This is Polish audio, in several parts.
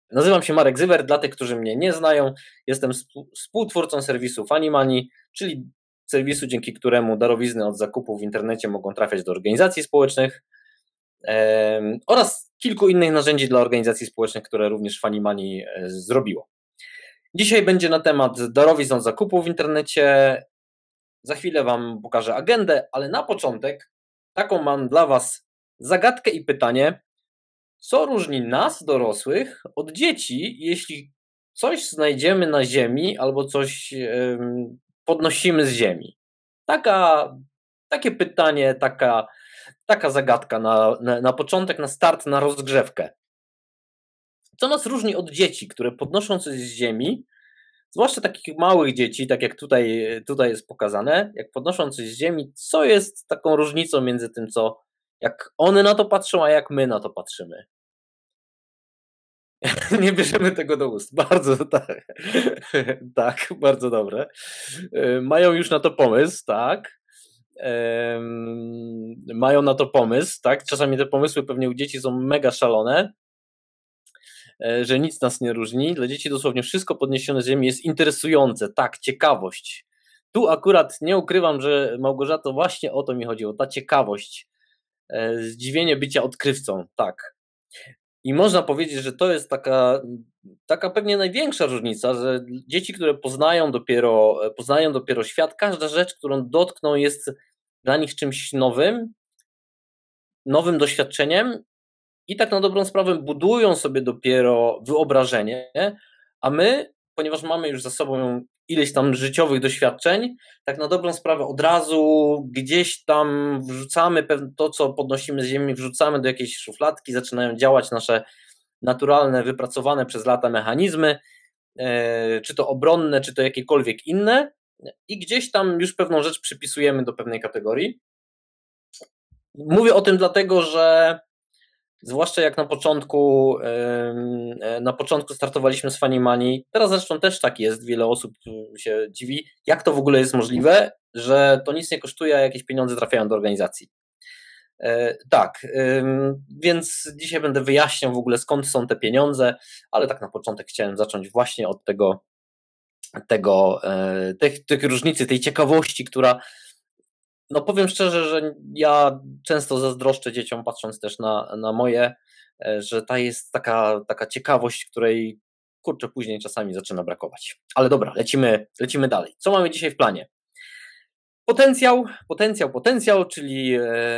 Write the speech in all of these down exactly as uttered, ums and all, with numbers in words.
Nazywam się Marek Zywer, dla tych, którzy mnie nie znają, jestem współtwórcą serwisu Funny Money, czyli serwisu, dzięki któremu darowizny od zakupów w internecie mogą trafiać do organizacji społecznych e, oraz kilku innych narzędzi dla organizacji społecznych, które również Funny Money e, zrobiło. Dzisiaj będzie na temat darowizn od zakupów w internecie. Za chwilę Wam pokażę agendę, ale na początek taką mam dla Was zagadkę i pytanie. Co różni nas, dorosłych, od dzieci, jeśli coś znajdziemy na ziemi albo coś ym, podnosimy z ziemi? Taka, takie pytanie, taka, taka zagadka na, na, na początek, na start, na rozgrzewkę. Co nas różni od dzieci, które podnoszą coś z ziemi, zwłaszcza takich małych dzieci, tak jak tutaj, tutaj jest pokazane, jak podnoszą coś z ziemi, co jest taką różnicą między tym, co jak one na to patrzą, a jak my na to patrzymy? Nie bierzemy tego do ust. Bardzo tak. Tak, bardzo dobre. Mają już na to pomysł, tak. Mają na to pomysł, tak. Czasami te pomysły pewnie u dzieci są mega szalone, że nic nas nie różni. Dla dzieci dosłownie wszystko podniesione z ziemi jest interesujące, tak, ciekawość. Tu akurat nie ukrywam, że Małgorzato, właśnie o to mi chodziło, ta ciekawość, zdziwienie bycia odkrywcą, tak. I można powiedzieć, że to jest taka, taka pewnie największa różnica, że dzieci, które poznają dopiero, poznają dopiero świat, każda rzecz, którą dotkną, jest dla nich czymś nowym, nowym doświadczeniem i tak na dobrą sprawę budują sobie dopiero wyobrażenie, a my, ponieważ mamy już za sobą ileś tam życiowych doświadczeń, tak na dobrą sprawę od razu gdzieś tam wrzucamy to, co podnosimy z ziemi, wrzucamy do jakiejś szufladki, zaczynają działać nasze naturalne, wypracowane przez lata mechanizmy, czy to obronne, czy to jakiekolwiek inne, i gdzieś tam już pewną rzecz przypisujemy do pewnej kategorii. Mówię o tym dlatego, że zwłaszcza jak na początku na początku startowaliśmy z Funny Money, teraz zresztą też tak jest, wiele osób się dziwi, jak to w ogóle jest możliwe, że to nic nie kosztuje, a jakieś pieniądze trafiają do organizacji. Tak, więc dzisiaj będę wyjaśniał w ogóle, skąd są te pieniądze, ale tak na początek chciałem zacząć właśnie od tego, tego tych, tych różnicy, tej ciekawości, która, no powiem szczerze, że ja często zazdroszczę dzieciom, patrząc też na, na moje, że ta jest taka, taka ciekawość, której, kurczę, później czasami zaczyna brakować. Ale dobra, lecimy, lecimy dalej. Co mamy dzisiaj w planie? Potencjał, potencjał, potencjał, czyli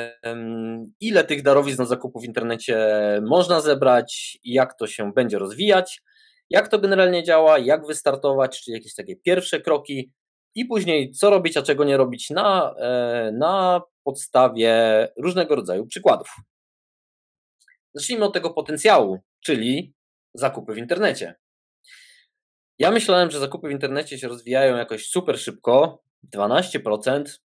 ile tych darowizn na zakupu w internecie można zebrać, jak to się będzie rozwijać, jak to generalnie działa, jak wystartować, czyli jakieś takie pierwsze kroki i później co robić, a czego nie robić na, na podstawie różnego rodzaju przykładów. Zacznijmy od tego potencjału, czyli zakupy w internecie. Ja myślałem, że zakupy w internecie się rozwijają jakoś super szybko, dwanaście procent,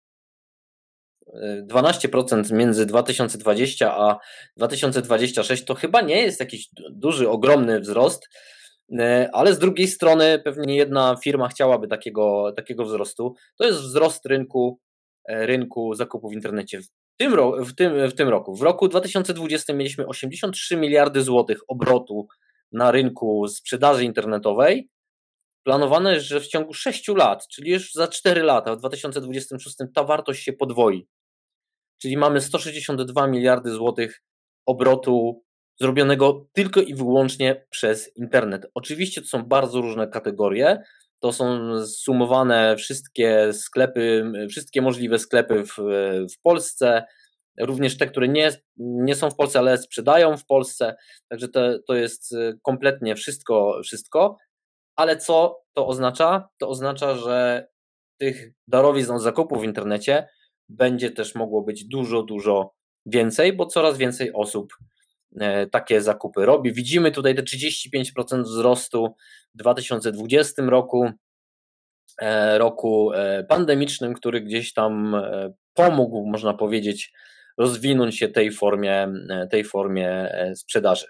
dwanaście procent między dwa tysiące dwudziestym a dwa tysiące dwudziestym szóstym to chyba nie jest jakiś duży, ogromny wzrost, ale z drugiej strony pewnie jedna firma chciałaby takiego, takiego wzrostu. To jest wzrost rynku, rynku zakupów w internecie. W tym, ro, w, tym, w tym roku, w roku dwa tysiące dwudziestym mieliśmy osiemdziesiąt trzy miliardy złotych obrotu na rynku sprzedaży internetowej. Planowane jest, że w ciągu sześciu lat, czyli już za cztery lata, w dwa tysiące dwudziestym szóstym ta wartość się podwoi. Czyli mamy sto sześćdziesiąt dwa miliardy złotych obrotu zrobionego tylko i wyłącznie przez internet. Oczywiście to są bardzo różne kategorie, to są zsumowane wszystkie sklepy, wszystkie możliwe sklepy w, w Polsce, również te, które nie, nie są w Polsce, ale sprzedają w Polsce, także to, to jest kompletnie wszystko, wszystko. Ale co to oznacza? To oznacza, że tych darowizn od zakupów w internecie będzie też mogło być dużo, dużo więcej, bo coraz więcej osób takie zakupy robi. Widzimy tutaj te trzydzieści pięć procent wzrostu w dwa tysiące dwudziestym roku, roku pandemicznym, który gdzieś tam pomógł, można powiedzieć, rozwinąć się tej formie, tej formie sprzedaży.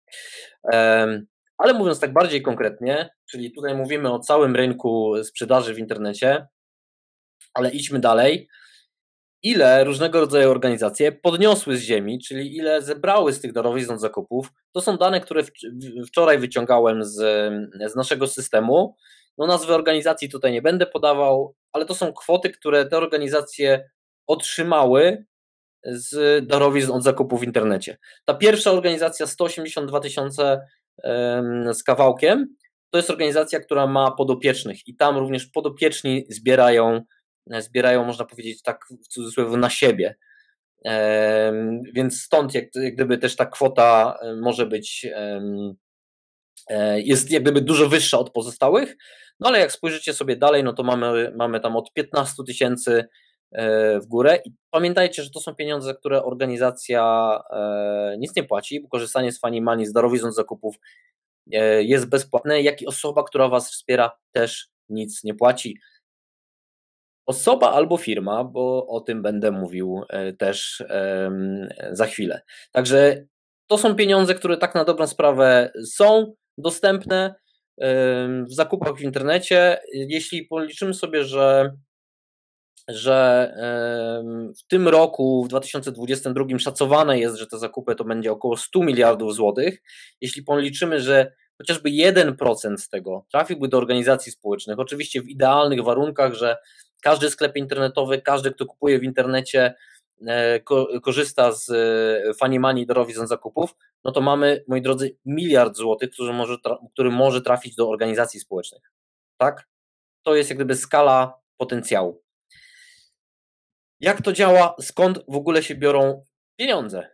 Ale mówiąc tak bardziej konkretnie, czyli tutaj mówimy o całym rynku sprzedaży w internecie, ale idźmy dalej ile różnego rodzaju organizacje podniosły z ziemi, czyli ile zebrały z tych darowizn od zakupów. To są dane, które wczoraj wyciągałem z, z naszego systemu. No, nazwy organizacji tutaj nie będę podawał, ale to są kwoty, które te organizacje otrzymały z darowizn od zakupów w internecie. Ta pierwsza organizacja, sto osiemdziesiąt dwa tysiące z kawałkiem, to jest organizacja, która ma podopiecznych i tam również podopieczni zbierają, zbierają, można powiedzieć tak w cudzysłowie, na siebie. Więc stąd jak, jak gdyby też ta kwota może być, jest jak gdyby dużo wyższa od pozostałych, no ale jak spojrzycie sobie dalej, no to mamy, mamy tam od piętnastu tysięcy w górę i pamiętajcie, że to są pieniądze, za które organizacja nic nie płaci, bo korzystanie z Funny Money, z darowizn od zakupów jest bezpłatne, jak i osoba, która Was wspiera, też nic nie płaci. Osoba albo firma, bo o tym będę mówił też za chwilę. Także to są pieniądze, które tak na dobrą sprawę są dostępne w zakupach w internecie. Jeśli policzymy sobie, że że w tym roku, w dwa tysiące dwudziestym drugim szacowane jest, że te zakupy to będzie około sto miliardów złotych. Jeśli policzymy, że chociażby jeden procent z tego trafiłby do organizacji społecznych, oczywiście w idealnych warunkach, że każdy sklep internetowy, każdy, kto kupuje w internecie, korzysta z Funny Money, darowizn zakupów, no to mamy, moi drodzy, miliard złotych, który może, który może trafić do organizacji społecznych. Tak? To jest jak gdyby skala potencjału. Jak to działa? Skąd w ogóle się biorą pieniądze?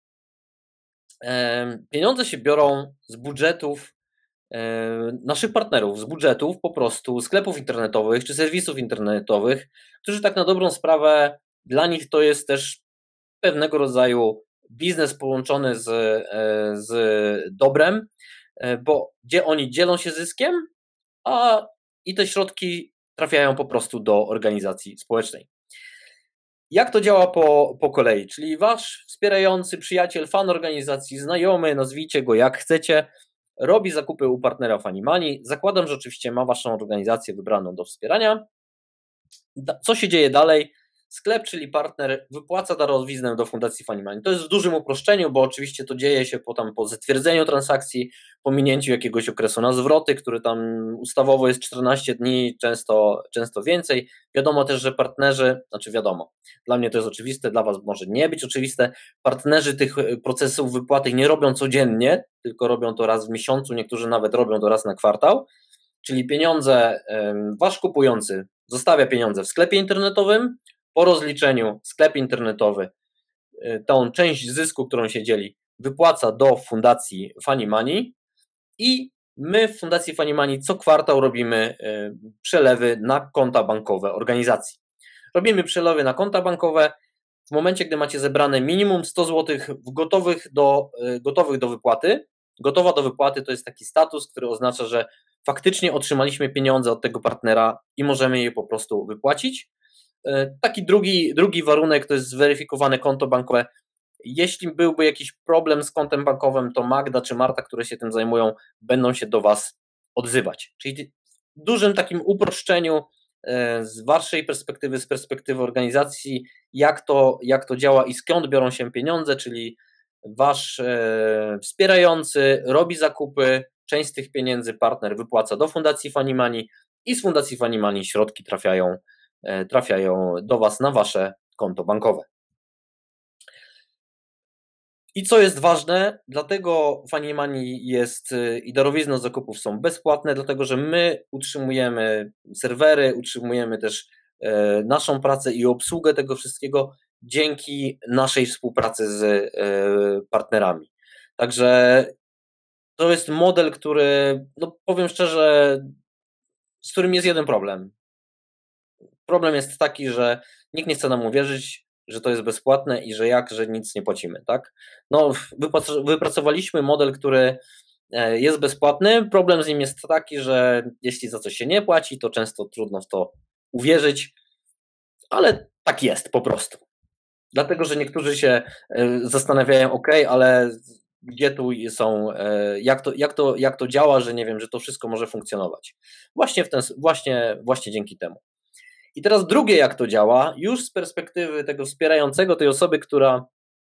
Pieniądze się biorą z budżetów naszych partnerów, z budżetów po prostu sklepów internetowych czy serwisów internetowych, którzy tak na dobrą sprawę, dla nich to jest też pewnego rodzaju biznes połączony z, z dobrem, bo gdzie oni dzielą się zyskiem, a i te środki trafiają po prostu do organizacji społecznej. Jak to działa po, po kolei? Czyli wasz wspierający, przyjaciel, fan organizacji, znajomy, nazwijcie go jak chcecie, robi zakupy u partnera Funny Money. Zakładam, że oczywiście ma waszą organizację wybraną do wspierania. Co się dzieje dalej? Sklep, czyli partner, wypłaca darowiznę do Fundacji Funny Money. To jest w dużym uproszczeniu, bo oczywiście to dzieje się potem po zatwierdzeniu transakcji, po minięciu jakiegoś okresu na zwroty, który tam ustawowo jest czternaście dni, często, często więcej. Wiadomo też, że partnerzy, znaczy wiadomo, dla mnie to jest oczywiste, dla was może nie być oczywiste, partnerzy tych procesów wypłaty nie robią codziennie, tylko robią to raz w miesiącu, niektórzy nawet robią to raz na kwartał, czyli pieniądze, wasz kupujący zostawia pieniądze w sklepie internetowym, po rozliczeniu sklep internetowy tą część zysku, którą się dzieli, wypłaca do Fundacji Funny Money i my w Fundacji Funny Money co kwartał robimy przelewy na konta bankowe organizacji. Robimy przelewy na konta bankowe w momencie, gdy macie zebrane minimum sto złotych w gotowych do, gotowych do wypłaty. Gotowa do wypłaty to jest taki status, który oznacza, że faktycznie otrzymaliśmy pieniądze od tego partnera i możemy je po prostu wypłacić. Taki drugi, drugi warunek to jest zweryfikowane konto bankowe. Jeśli byłby jakiś problem z kontem bankowym, to Magda czy Marta, które się tym zajmują, będą się do was odzywać. Czyli w dużym takim uproszczeniu z waszej perspektywy, z perspektywy organizacji, jak to, jak to działa i skąd biorą się pieniądze, czyli wasz e, wspierający robi zakupy, część z tych pieniędzy partner wypłaca do Fundacji Funny Money i z Fundacji Funny Money środki trafiają trafiają do was na wasze konto bankowe. I co jest ważne, dlatego Funny Money jest i darowizny zakupów są bezpłatne, dlatego że my utrzymujemy serwery, utrzymujemy też e, naszą pracę i obsługę tego wszystkiego dzięki naszej współpracy z e, partnerami. Także to jest model, który, no powiem szczerze, z którym jest jeden problem. Problem jest taki, że nikt nie chce nam uwierzyć, że to jest bezpłatne i że jak, że nic nie płacimy, tak? No, wypracowaliśmy model, który jest bezpłatny. Problem z nim jest taki, że jeśli za coś się nie płaci, to często trudno w to uwierzyć, ale tak jest po prostu. Dlatego, że niektórzy się zastanawiają, ok, ale gdzie tu są, jak to, jak to, jak to działa, że nie wiem, że to wszystko może funkcjonować. Właśnie, w ten, właśnie, właśnie dzięki temu. I teraz drugie, jak to działa, już z perspektywy tego wspierającego, tej osoby, która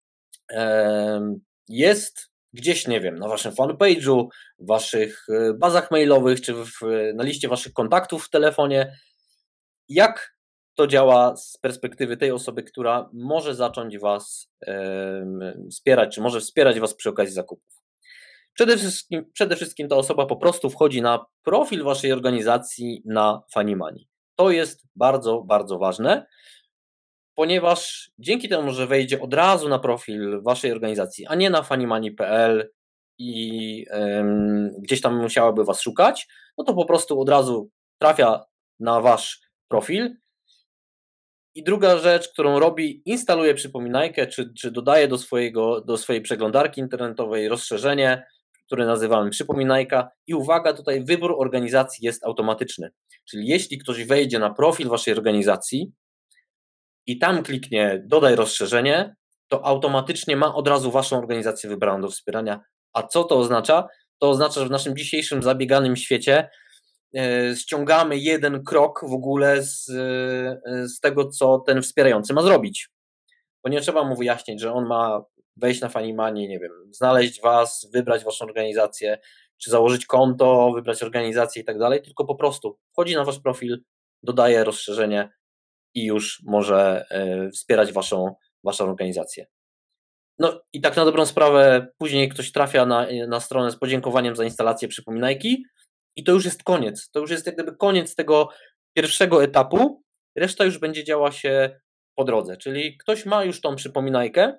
jest gdzieś, nie wiem, na waszym fanpage'u, w waszych bazach mailowych, czy w, na liście waszych kontaktów w telefonie. Jak to działa z perspektywy tej osoby, która może zacząć was wspierać, czy może wspierać was przy okazji zakupów? Przede wszystkim, przede wszystkim ta osoba po prostu wchodzi na profil waszej organizacji na Funnymoney. To jest bardzo, bardzo ważne, ponieważ dzięki temu, że wejdzie od razu na profil waszej organizacji, a nie na funnymoney kropka p l i ym, gdzieś tam musiałaby was szukać, no to po prostu od razu trafia na wasz profil. I druga rzecz, którą robi, instaluje przypominajkę, czy, czy dodaje do, swojego, do swojej przeglądarki internetowej rozszerzenie, które nazywamy przypominajka. I uwaga, tutaj wybór organizacji jest automatyczny. Czyli jeśli ktoś wejdzie na profil waszej organizacji i tam kliknie dodaj rozszerzenie, to automatycznie ma od razu waszą organizację wybraną do wspierania. A co to oznacza? To oznacza, że w naszym dzisiejszym zabieganym świecie yy, ściągamy jeden krok w ogóle z, yy, z tego, co ten wspierający ma zrobić. Bo nie trzeba mu wyjaśnić, że on ma wejść na Funnymoney, nie wiem, znaleźć was, wybrać waszą organizację, czy założyć konto, wybrać organizację i tak dalej, tylko po prostu wchodzi na wasz profil, dodaje rozszerzenie i już może wspierać waszą, waszą organizację. No i tak na dobrą sprawę później ktoś trafia na, na stronę z podziękowaniem za instalację przypominajki i to już jest koniec. To już jest jak gdyby koniec tego pierwszego etapu. Reszta już będzie działa się po drodze, czyli ktoś ma już tą przypominajkę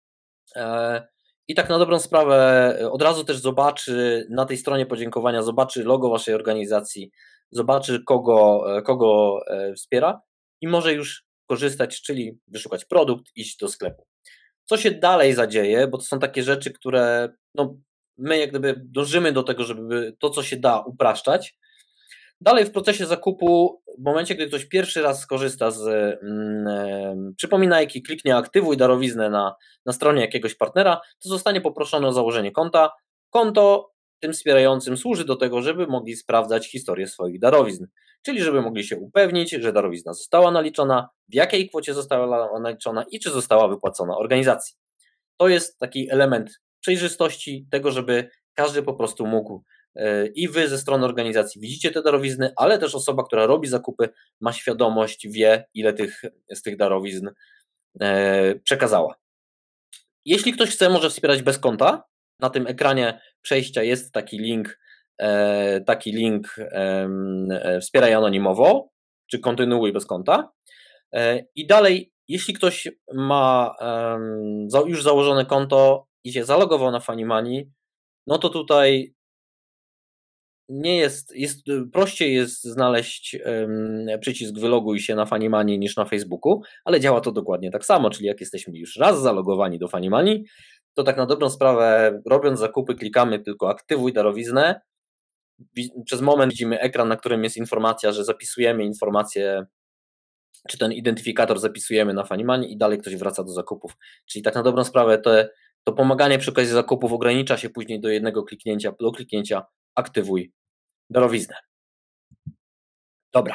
i tak na dobrą sprawę od razu też zobaczy na tej stronie podziękowania, zobaczy logo waszej organizacji, zobaczy kogo, kogo wspiera i może już korzystać, czyli wyszukać produkt, iść do sklepu. Co się dalej zadzieje, bo to są takie rzeczy, które no, my jak gdyby dążymy do tego, żeby to, co się da, upraszczać. Dalej w procesie zakupu, w momencie, gdy ktoś pierwszy raz skorzysta z mm, przypominajki, kliknie aktywuj darowiznę na, na stronie jakiegoś partnera, to zostanie poproszony o założenie konta. Konto tym wspierającym służy do tego, żeby mogli sprawdzać historię swoich darowizn, czyli żeby mogli się upewnić, że darowizna została naliczona, w jakiej kwocie została naliczona i czy została wypłacona organizacji. To jest taki element przejrzystości tego, żeby każdy po prostu mógł i wy ze strony organizacji widzicie te darowizny, ale też osoba, która robi zakupy, ma świadomość, wie, ile tych, z tych darowizn przekazała. Jeśli ktoś chce, może wspierać bez konta. Na tym ekranie przejścia jest taki link, taki link wspieraj anonimowo, czy kontynuuj bez konta. I dalej, jeśli ktoś ma już założone konto i się zalogował na Funnymoney, no to tutaj nie jest, jest prościej jest znaleźć um, przycisk wyloguj się na Funnymoney niż na Facebooku, ale działa to dokładnie tak samo, czyli jak jesteśmy już raz zalogowani do Funnymoney, to tak na dobrą sprawę robiąc zakupy klikamy tylko aktywuj darowiznę, przez moment widzimy ekran, na którym jest informacja, że zapisujemy informację, czy ten identyfikator zapisujemy na Funnymoney i dalej ktoś wraca do zakupów, czyli tak na dobrą sprawę te, to pomaganie przy okazji zakupów ogranicza się później do jednego kliknięcia, do kliknięcia aktywuj darowiznę. Dobra.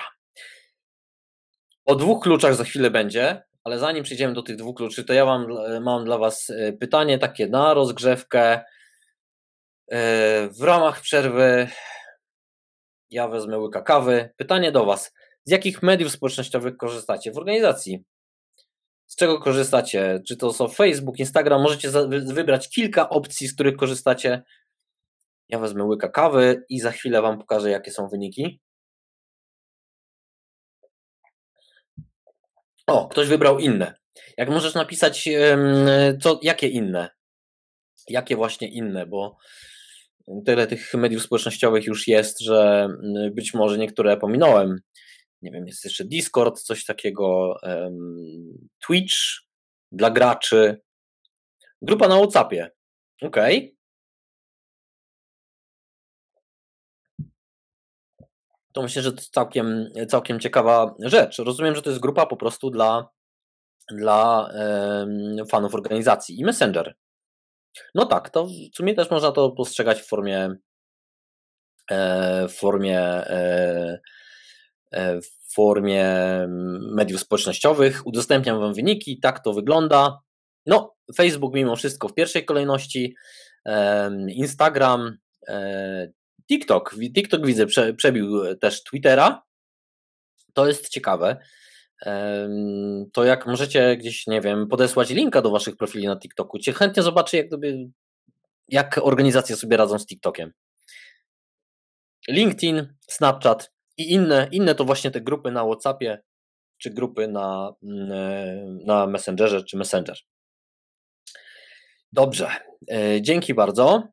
O dwóch kluczach za chwilę będzie, ale zanim przejdziemy do tych dwóch kluczy, to ja mam, mam dla was pytanie takie na rozgrzewkę. W ramach przerwy ja wezmę łyka kawy. Pytanie do was. Z jakich mediów społecznościowych korzystacie w organizacji? Z czego korzystacie? Czy to są Facebook, Instagram? Możecie wybrać kilka opcji, z których korzystacie. Ja wezmę łyka kawy i za chwilę wam pokażę, jakie są wyniki. O, ktoś wybrał inne. Jak możesz napisać, co, jakie inne? Jakie właśnie inne, bo tyle tych mediów społecznościowych już jest, że być może niektóre pominąłem. Nie wiem, jest jeszcze Discord, coś takiego, Twitch dla graczy, grupa na WhatsAppie. Okej. Okay. To myślę, że to całkiem, całkiem ciekawa rzecz. Rozumiem, że to jest grupa po prostu dla, dla um, fanów organizacji i Messenger. No tak, to w sumie też można to postrzegać w formie, e, w formie e, w formie mediów społecznościowych. Udostępniam Wam wyniki, tak to wygląda. No, Facebook mimo wszystko w pierwszej kolejności, Instagram, TikTok. TikTok widzę, prze, przebił też Twittera. To jest ciekawe. To jak możecie gdzieś, nie wiem, podesłać linka do Waszych profili na TikToku, Cię chętnie zobaczę, jak, gdyby, jak organizacje sobie radzą z TikTokiem. LinkedIn, Snapchat i inne, inne to właśnie te grupy na WhatsAppie, czy grupy na, na Messengerze, czy Messenger. Dobrze, dzięki bardzo.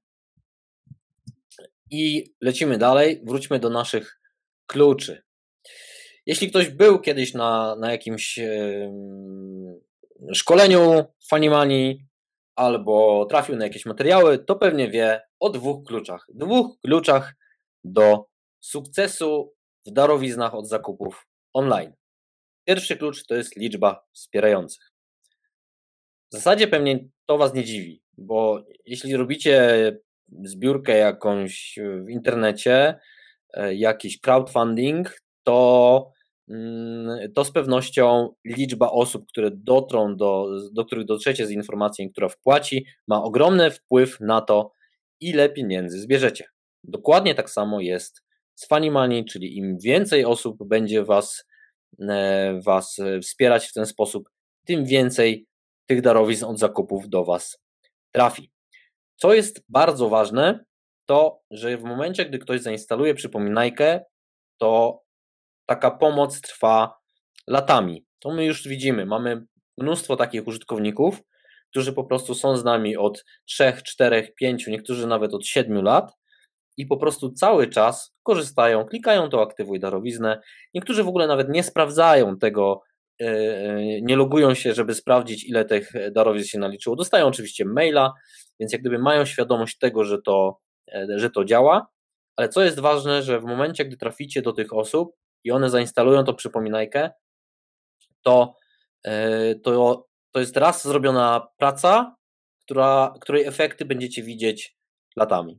I lecimy dalej, wróćmy do naszych kluczy. Jeśli ktoś był kiedyś na, na jakimś yy, szkoleniu Funny Money albo trafił na jakieś materiały, to pewnie wie o dwóch kluczach. Dwóch kluczach do sukcesu w darowiznach od zakupów online. Pierwszy klucz to jest liczba wspierających. W zasadzie pewnie to Was nie dziwi, bo jeśli robicie zbiórkę jakąś w internecie, jakiś crowdfunding, to, to z pewnością liczba osób, które dotrą do, do których dotrzecie z informacją, która wpłaci, ma ogromny wpływ na to, ile pieniędzy zbierzecie. Dokładnie tak samo jest z Funny Money, czyli im więcej osób będzie was, was wspierać w ten sposób, tym więcej tych darowizn od zakupów do Was trafi. Co jest bardzo ważne, to, że w momencie, gdy ktoś zainstaluje przypominajkę, to taka pomoc trwa latami. To my już widzimy, mamy mnóstwo takich użytkowników, którzy po prostu są z nami od trzech, czterech, pięciu, niektórzy nawet od siedmiu lat i po prostu cały czas korzystają, klikają to aktywuj darowiznę. Niektórzy w ogóle nawet nie sprawdzają tego, nie logują się, żeby sprawdzić, ile tych darowizn się naliczyło. Dostają oczywiście maila, więc jak gdyby mają świadomość tego, że to, że to działa, ale co jest ważne, że w momencie, gdy traficie do tych osób i one zainstalują tą przypominajkę, to, to, to jest raz zrobiona praca, która, której efekty będziecie widzieć latami.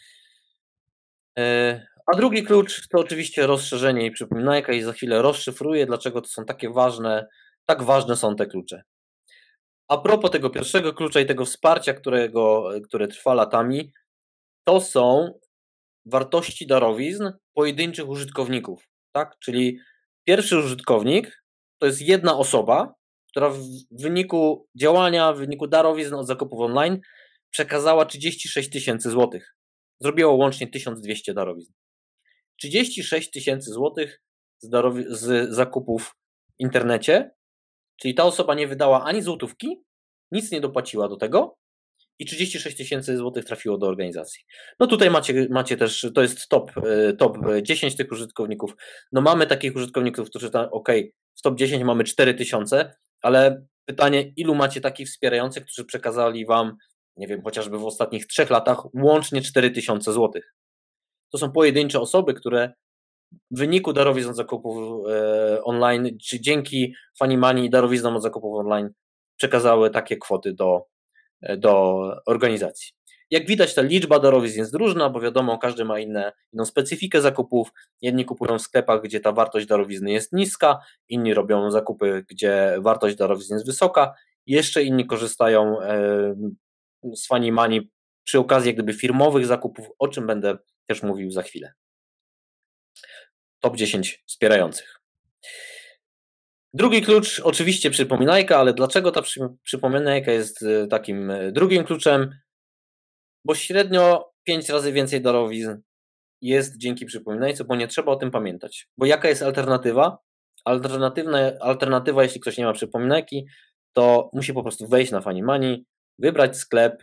A drugi klucz to oczywiście rozszerzenie i przypominajka i za chwilę rozszyfruję, dlaczego to są takie ważne, tak ważne są te klucze. A propos tego pierwszego klucza i tego wsparcia, którego, które trwa latami, to są wartości darowizn pojedynczych użytkowników, tak? Czyli pierwszy użytkownik to jest jedna osoba, która w wyniku działania, w wyniku darowizn od zakupów online przekazała trzydzieści sześć tysięcy złotych. Zrobiło łącznie tysiąc dwieście darowizn. trzydzieści sześć tysięcy złotych z, darowi- z zakupów w internecie, czyli ta osoba nie wydała ani złotówki, nic nie dopłaciła do tego i trzydzieści sześć tysięcy złotych trafiło do organizacji. No tutaj macie, macie też, to jest top, top dziesięć tych użytkowników. No mamy takich użytkowników, którzy tam, ok, w top dziesięć mamy cztery tysiące, ale pytanie, ilu macie takich wspierających, którzy przekazali Wam, nie wiem, chociażby w ostatnich trzech latach łącznie cztery tysiące złotych. To są pojedyncze osoby, które w wyniku darowizn od zakupów e, online, czy dzięki Funny Money i darowiznom od zakupów online przekazały takie kwoty do, do organizacji. Jak widać, ta liczba darowizn jest różna, bo wiadomo, każdy ma inne, inną specyfikę zakupów. Jedni kupują w sklepach, gdzie ta wartość darowizny jest niska, inni robią zakupy, gdzie wartość darowizny jest wysoka, jeszcze inni korzystają e, z Funny Money przy okazji jak gdyby firmowych zakupów, o czym będę też mówił za chwilę. top dziesięć wspierających. Drugi klucz, oczywiście przypominajka, ale dlaczego ta przy, przypominajka jest takim drugim kluczem? Bo średnio pięć razy więcej darowizn jest dzięki przypominajce, bo nie trzeba o tym pamiętać. Bo jaka jest alternatywa? Alternatywna, alternatywa, jeśli ktoś nie ma przypominajki, to musi po prostu wejść na Funny Money, wybrać sklep,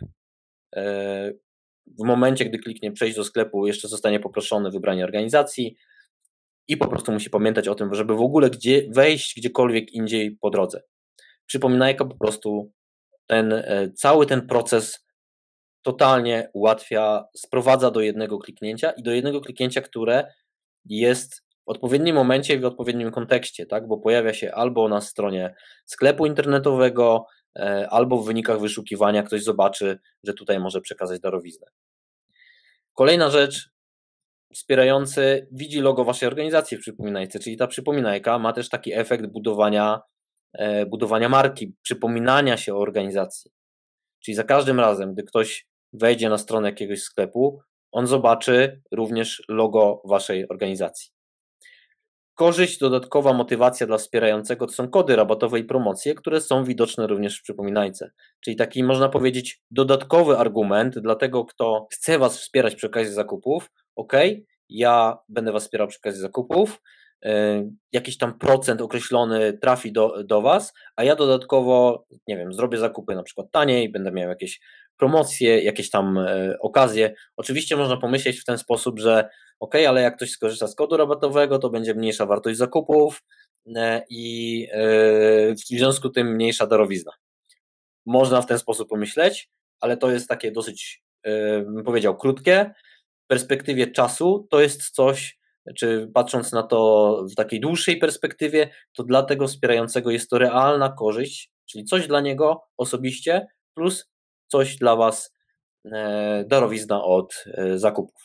w momencie, gdy kliknie przejść do sklepu, jeszcze zostanie poproszony wybranie organizacji i po prostu musi pamiętać o tym, żeby w ogóle gdzie wejść gdziekolwiek indziej po drodze. Przypominajka po prostu ten, cały ten proces totalnie ułatwia, sprowadza do jednego kliknięcia i do jednego kliknięcia, które jest w odpowiednim momencie i w odpowiednim kontekście, tak? Bo pojawia się albo na stronie sklepu internetowego, albo w wynikach wyszukiwania ktoś zobaczy, że tutaj może przekazać darowiznę. Kolejna rzecz, wspierający widzi logo waszej organizacji w przypominajce, czyli ta przypominajka ma też taki efekt budowania, e, budowania marki, przypominania się o organizacji. Czyli za każdym razem, gdy ktoś wejdzie na stronę jakiegoś sklepu, on zobaczy również logo waszej organizacji. Korzyść, dodatkowa motywacja dla wspierającego to są kody rabatowe i promocje, które są widoczne również w przypominajce. Czyli taki, można powiedzieć, dodatkowy argument dla tego, kto chce was wspierać przy okazji zakupów. Ok, ja będę was wspierał przy okazji zakupów, yy, jakiś tam procent określony trafi do, do was, a ja dodatkowo, nie wiem, zrobię zakupy na przykład taniej, będę miał jakieś promocje, jakieś tam yy, okazje. Oczywiście można pomyśleć w ten sposób, że ok, ale jak ktoś skorzysta z kodu rabatowego, to będzie mniejsza wartość zakupów i w związku z tym mniejsza darowizna. Można w ten sposób pomyśleć, ale to jest takie dosyć, bym powiedział, krótkie. W perspektywie czasu to jest coś, czy patrząc na to w takiej dłuższej perspektywie, to dla tego wspierającego jest to realna korzyść, czyli coś dla niego osobiście, plus coś dla was, darowizna od zakupów.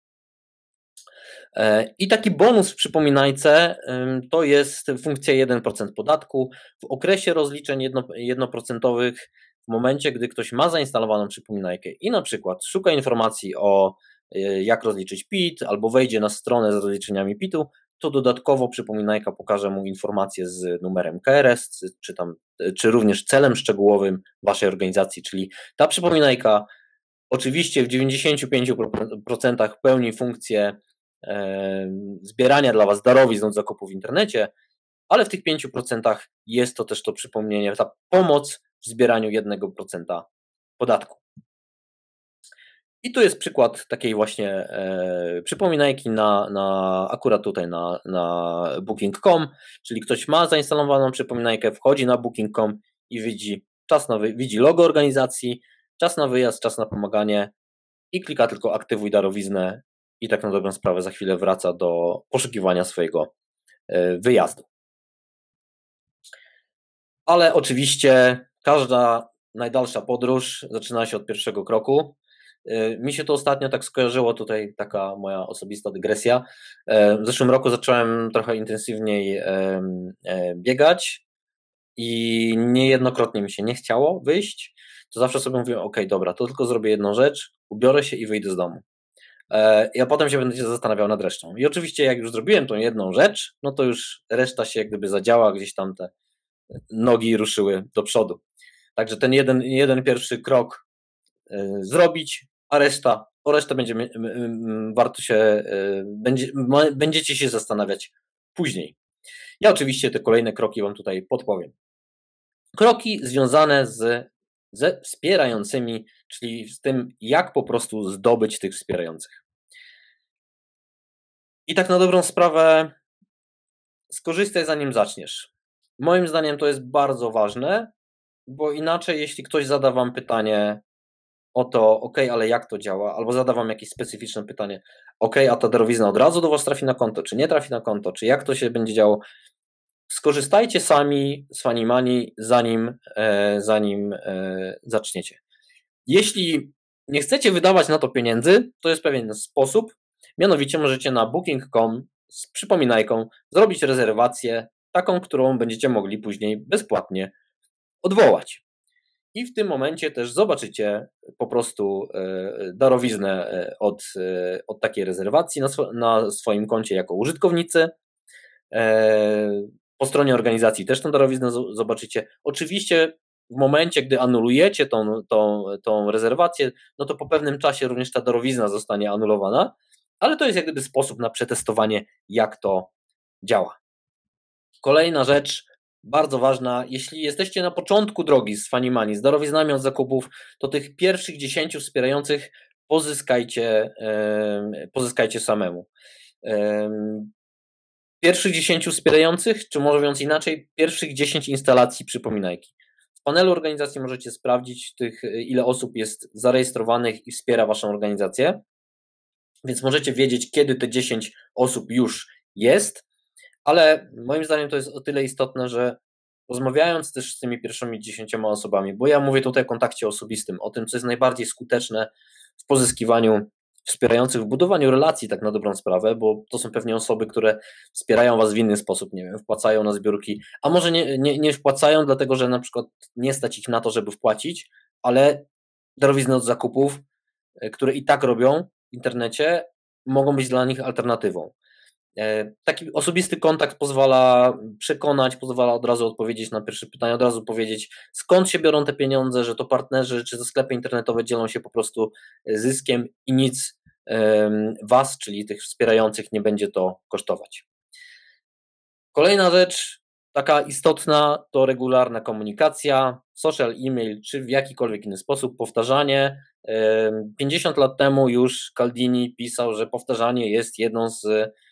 I taki bonus w przypominajce to jest funkcja jeden procent podatku. W okresie rozliczeń jednoprocentowych, w momencie, gdy ktoś ma zainstalowaną przypominajkę i na przykład szuka informacji o jak rozliczyć P I T albo wejdzie na stronę z rozliczeniami P I T-u, to dodatkowo przypominajka pokaże mu informacje z numerem K R S, czy, tam, czy również celem szczegółowym waszej organizacji, czyli ta przypominajka oczywiście w dziewięćdziesięciu pięciu procentach pełni funkcję zbierania dla was darowizn od zakupu w internecie, ale w tych pięciu procentach jest to też to przypomnienie, ta pomoc w zbieraniu jednego procenta podatku. I tu jest przykład takiej właśnie e, przypominajki na, na akurat tutaj na, na booking kropka com, czyli ktoś ma zainstalowaną przypominajkę, wchodzi na booking kropka com i widzi, czas na wy, widzi logo organizacji, czas na wyjazd, czas na pomaganie i klika tylko aktywuj darowiznę i tak na dobrą sprawę za chwilę wraca do poszukiwania swojego wyjazdu. Ale oczywiście każda najdalsza podróż zaczyna się od pierwszego kroku. Mi się to ostatnio tak skojarzyło, tutaj taka moja osobista dygresja. W zeszłym roku zacząłem trochę intensywniej biegać i niejednokrotnie mi się nie chciało wyjść. To zawsze sobie mówiłem, ok, dobra, to tylko zrobię jedną rzecz, ubiorę się i wyjdę z domu. Ja potem się będę się zastanawiał nad resztą. I oczywiście jak już zrobiłem tą jedną rzecz, no to już reszta się jak gdyby zadziała, gdzieś tam te nogi ruszyły do przodu. Także ten jeden, jeden pierwszy krok y, zrobić, a reszta, o resztę będzie, y, y, warto się, y, będzie, y, będziecie się zastanawiać później. Ja oczywiście te kolejne kroki wam tutaj podpowiem. Kroki związane z, ze wspierającymi, czyli z tym, jak po prostu zdobyć tych wspierających. I tak na dobrą sprawę skorzystaj zanim zaczniesz. Moim zdaniem to jest bardzo ważne, bo inaczej jeśli ktoś zada wam pytanie o to, ok, ale jak to działa, albo zada wam jakieś specyficzne pytanie, ok, a ta darowizna od razu do was trafi na konto, czy nie trafi na konto, czy jak to się będzie działo, skorzystajcie sami z Funny zanim, e, zanim e, zaczniecie. Jeśli nie chcecie wydawać na to pieniędzy, to jest pewien sposób, mianowicie możecie na booking kropka com z przypominajką zrobić rezerwację, taką, którą będziecie mogli później bezpłatnie odwołać. I w tym momencie też zobaczycie po prostu darowiznę od, od takiej rezerwacji na, sw- na swoim koncie jako użytkownicy. Po stronie organizacji też tę darowiznę zobaczycie. Oczywiście w momencie, gdy anulujecie tą, tą, tą rezerwację, no to po pewnym czasie również ta darowizna zostanie anulowana, ale to jest jak gdyby sposób na przetestowanie, jak to działa. Kolejna rzecz, bardzo ważna, jeśli jesteście na początku drogi z Funny Money, z darowiznami od zakupów, to tych pierwszych dziesięciu wspierających pozyskajcie, pozyskajcie samemu. Pierwszych dziesięciu wspierających, czy może mówiąc inaczej, pierwszych dziesięć instalacji przypominajki. W panelu organizacji możecie sprawdzić, tych, ile osób jest zarejestrowanych i wspiera waszą organizację, więc możecie wiedzieć, kiedy te dziesięć osób już jest, ale moim zdaniem to jest o tyle istotne, że rozmawiając też z tymi pierwszymi dziesięcioma osobami, bo ja mówię tutaj o kontakcie osobistym, o tym, co jest najbardziej skuteczne w pozyskiwaniu wspierających w budowaniu relacji, tak na dobrą sprawę, bo to są pewnie osoby, które wspierają was w inny sposób, nie wiem, wpłacają na zbiórki, a może nie, nie, nie wpłacają, dlatego że na przykład nie stać ich na to, żeby wpłacić, ale darowizny od zakupów, które i tak robią w internecie, mogą być dla nich alternatywą. Taki osobisty kontakt pozwala przekonać, pozwala od razu odpowiedzieć na pierwsze pytanie, od razu powiedzieć, skąd się biorą te pieniądze, że to partnerzy czy to sklepy internetowe dzielą się po prostu zyskiem i nic was, czyli tych wspierających, nie będzie to kosztować. Kolejna rzecz, taka istotna, to regularna komunikacja, social, e-mail, czy w jakikolwiek inny sposób, powtarzanie. pięćdziesiąt lat temu już Cialdini pisał, że powtarzanie jest jedną z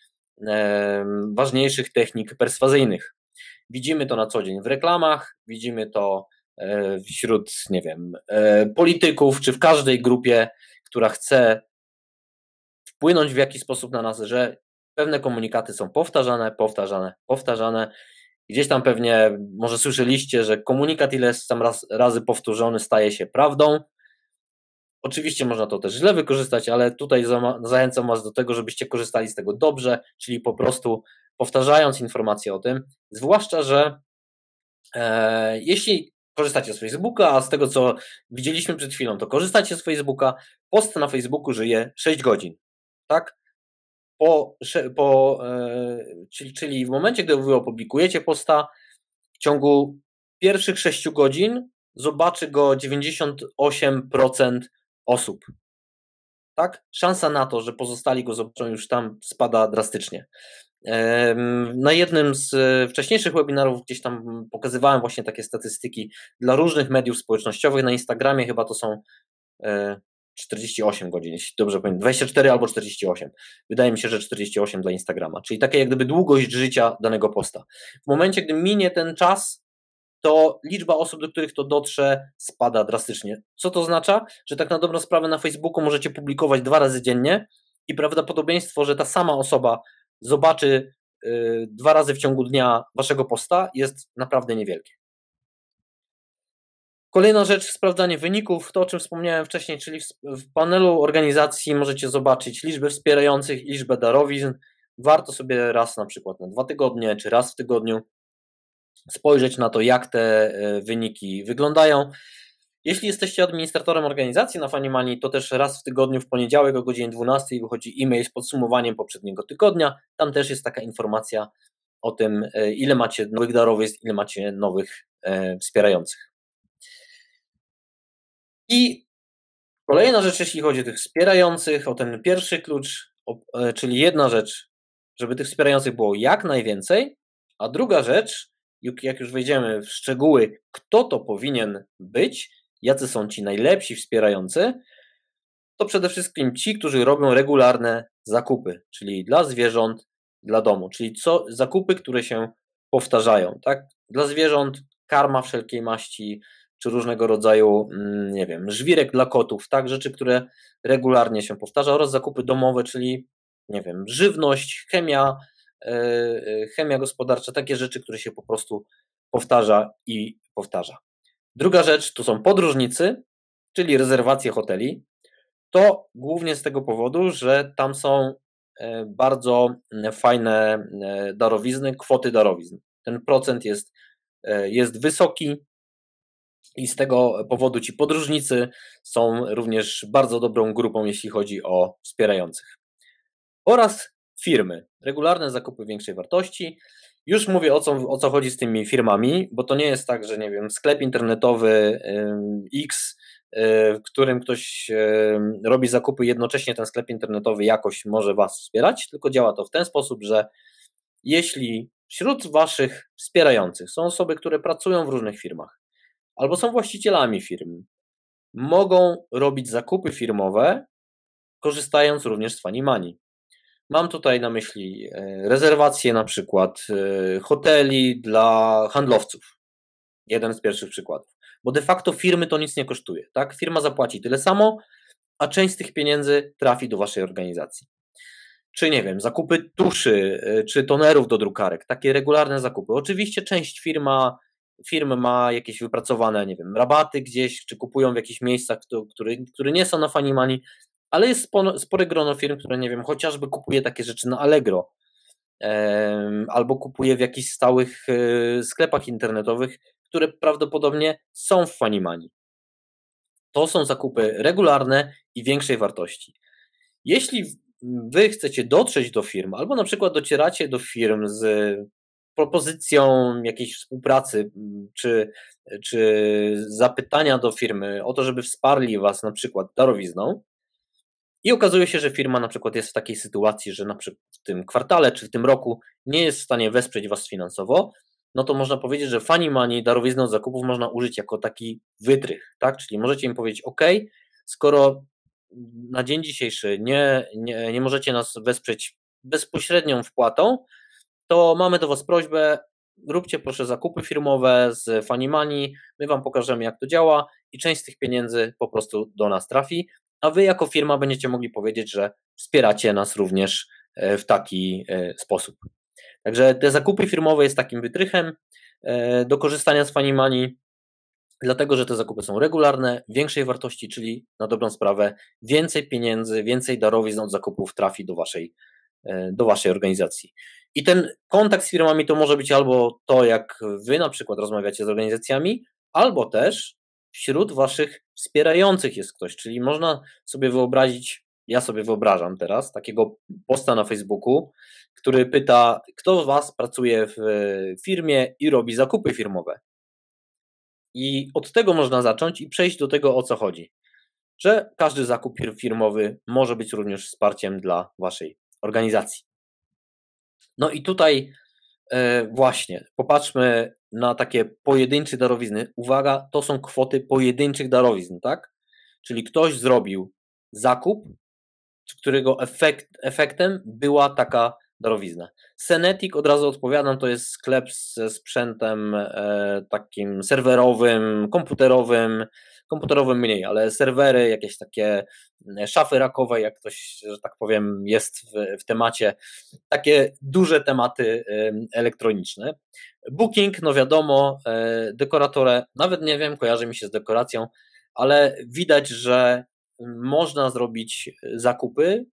ważniejszych technik perswazyjnych. Widzimy to na co dzień w reklamach, widzimy to wśród, nie wiem, polityków, czy w każdej grupie, która chce wpłynąć w jakiś sposób na nas, że pewne komunikaty są powtarzane, powtarzane, powtarzane. Gdzieś tam pewnie może słyszeliście, że komunikat ileś tam raz, razy powtórzony staje się prawdą. Oczywiście można to też źle wykorzystać, ale tutaj zachęcam was do tego, żebyście korzystali z tego dobrze, czyli po prostu powtarzając informacje o tym, zwłaszcza, że e, jeśli korzystacie z Facebooka, a z tego co widzieliśmy przed chwilą, to korzystacie z Facebooka, post na Facebooku żyje sześć godzin, tak? Po, po, e, czyli, czyli w momencie, gdy wy opublikujecie posta, w ciągu pierwszych sześciu godzin zobaczy go dziewięćdziesiąt osiem procent osób. Tak? Szansa na to, że pozostali go zobaczą, już tam spada drastycznie. Na jednym z wcześniejszych webinarów gdzieś tam pokazywałem właśnie takie statystyki dla różnych mediów społecznościowych. Na Instagramie chyba to są czterdzieści osiem godzin, jeśli dobrze pamiętam, dwadzieścia cztery albo czterdzieści osiem. Wydaje mi się, że czterdzieści osiem dla Instagrama, czyli takie jak gdyby długość życia danego posta. W momencie, gdy minie ten czas, to liczba osób, do których to dotrze, spada drastycznie. Co to oznacza? Że tak na dobrą sprawę na Facebooku możecie publikować dwa razy dziennie i prawdopodobieństwo, że ta sama osoba zobaczy yy, dwa razy w ciągu dnia waszego posta, jest naprawdę niewielkie. Kolejna rzecz, sprawdzanie wyników, to o czym wspomniałem wcześniej, czyli w, w panelu organizacji możecie zobaczyć liczbę wspierających i liczbę darowizn. Warto sobie raz na przykład na dwa tygodnie, czy raz w tygodniu spojrzeć na to, jak te wyniki wyglądają. Jeśli jesteście administratorem organizacji na Funnymoney, to też raz w tygodniu w poniedziałek o godzinie dwunastej wychodzi e-mail z podsumowaniem poprzedniego tygodnia. Tam też jest taka informacja o tym, ile macie nowych darowizn, ile macie nowych e, wspierających. I kolejna rzecz, jeśli chodzi o tych wspierających, o ten pierwszy klucz, o, e, czyli jedna rzecz, żeby tych wspierających było jak najwięcej, a druga rzecz, jak już wejdziemy w szczegóły, kto to powinien być, jacy są ci najlepsi wspierający, to przede wszystkim ci, którzy robią regularne zakupy, czyli dla zwierząt, dla domu, czyli co, zakupy, które się powtarzają, tak? Dla zwierząt karma wszelkiej maści, czy różnego rodzaju, nie wiem, żwirek dla kotów, tak? Rzeczy, które regularnie się powtarza, oraz zakupy domowe, czyli, nie wiem, żywność, chemia, chemia gospodarcza, takie rzeczy, które się po prostu powtarza i powtarza. Druga rzecz to są podróżnicy, czyli rezerwacje hoteli. To głównie z tego powodu, że tam są bardzo fajne darowizny, kwoty darowizn. Ten procent jest, jest wysoki i z tego powodu ci podróżnicy są również bardzo dobrą grupą, jeśli chodzi o wspierających. Oraz firmy, regularne zakupy większej wartości. Już mówię o co, o co chodzi z tymi firmami, bo to nie jest tak, że nie wiem, sklep internetowy X, w którym ktoś robi zakupy, jednocześnie ten sklep internetowy jakoś może was wspierać, tylko działa to w ten sposób, że jeśli wśród waszych wspierających są osoby, które pracują w różnych firmach albo są właścicielami firm, mogą robić zakupy firmowe, korzystając również z Funnymoney. Mam tutaj na myśli rezerwacje na przykład hoteli dla handlowców. Jeden z pierwszych przykładów. Bo de facto firmy to nic nie kosztuje. Tak? Firma zapłaci tyle samo, a część z tych pieniędzy trafi do waszej organizacji. Czy nie wiem, zakupy tuszy, czy tonerów do drukarek, takie regularne zakupy. Oczywiście część firma, firmy ma jakieś wypracowane, nie wiem, rabaty gdzieś, czy kupują w jakichś miejscach, które, które nie są na Funnymoney, ale jest sporo, spore grono firm, które, nie wiem, chociażby kupuje takie rzeczy na Allegro, em, albo kupuje w jakichś stałych e, sklepach internetowych, które prawdopodobnie są w Funny To są zakupy regularne i większej wartości. Jeśli wy chcecie dotrzeć do firm, albo na przykład docieracie do firm z propozycją jakiejś współpracy, czy, czy zapytania do firmy o to, żeby wsparli was na przykład darowizną, i okazuje się, że firma na przykład jest w takiej sytuacji, że na przykład w tym kwartale czy w tym roku nie jest w stanie wesprzeć was finansowo, no to można powiedzieć, że Funny Money, darowiznę od zakupów można użyć jako taki wytrych, tak? Czyli możecie im powiedzieć: OK, skoro na dzień dzisiejszy nie, nie, nie możecie nas wesprzeć bezpośrednią wpłatą, to mamy do was prośbę, róbcie proszę zakupy firmowe z Funny Money, my wam pokażemy, jak to działa i część z tych pieniędzy po prostu do nas trafi, a wy jako firma będziecie mogli powiedzieć, że wspieracie nas również w taki sposób. Także te zakupy firmowe jest takim wytrychem do korzystania z Funny Money, dlatego że te zakupy są regularne, większej wartości, czyli na dobrą sprawę więcej pieniędzy, więcej darowizn od zakupów trafi do waszej, do waszej organizacji. I ten kontakt z firmami to może być albo to, jak wy na przykład rozmawiacie z organizacjami, albo też wśród waszych wspierających jest ktoś, czyli można sobie wyobrazić, ja sobie wyobrażam teraz takiego posta na Facebooku, który pyta, kto z was pracuje w firmie i robi zakupy firmowe. I od tego można zacząć i przejść do tego, o co chodzi. Że każdy zakup firmowy może być również wsparciem dla waszej organizacji. No i tutaj e, właśnie popatrzmy na takie pojedyncze darowizny. Uwaga, to są kwoty pojedynczych darowizn, tak? Czyli ktoś zrobił zakup, którego efekt, efektem była taka darowizna. Senetic, od razu odpowiadam, to jest sklep ze sprzętem e, takim serwerowym, komputerowym, komputerowym mniej, ale serwery, jakieś takie szafy rakowe, jak ktoś, że tak powiem, jest w, w temacie, takie duże tematy e, elektroniczne. Booking, no wiadomo, e, dekoratorę, nawet nie wiem, kojarzy mi się z dekoracją, ale widać, że można zrobić zakupy,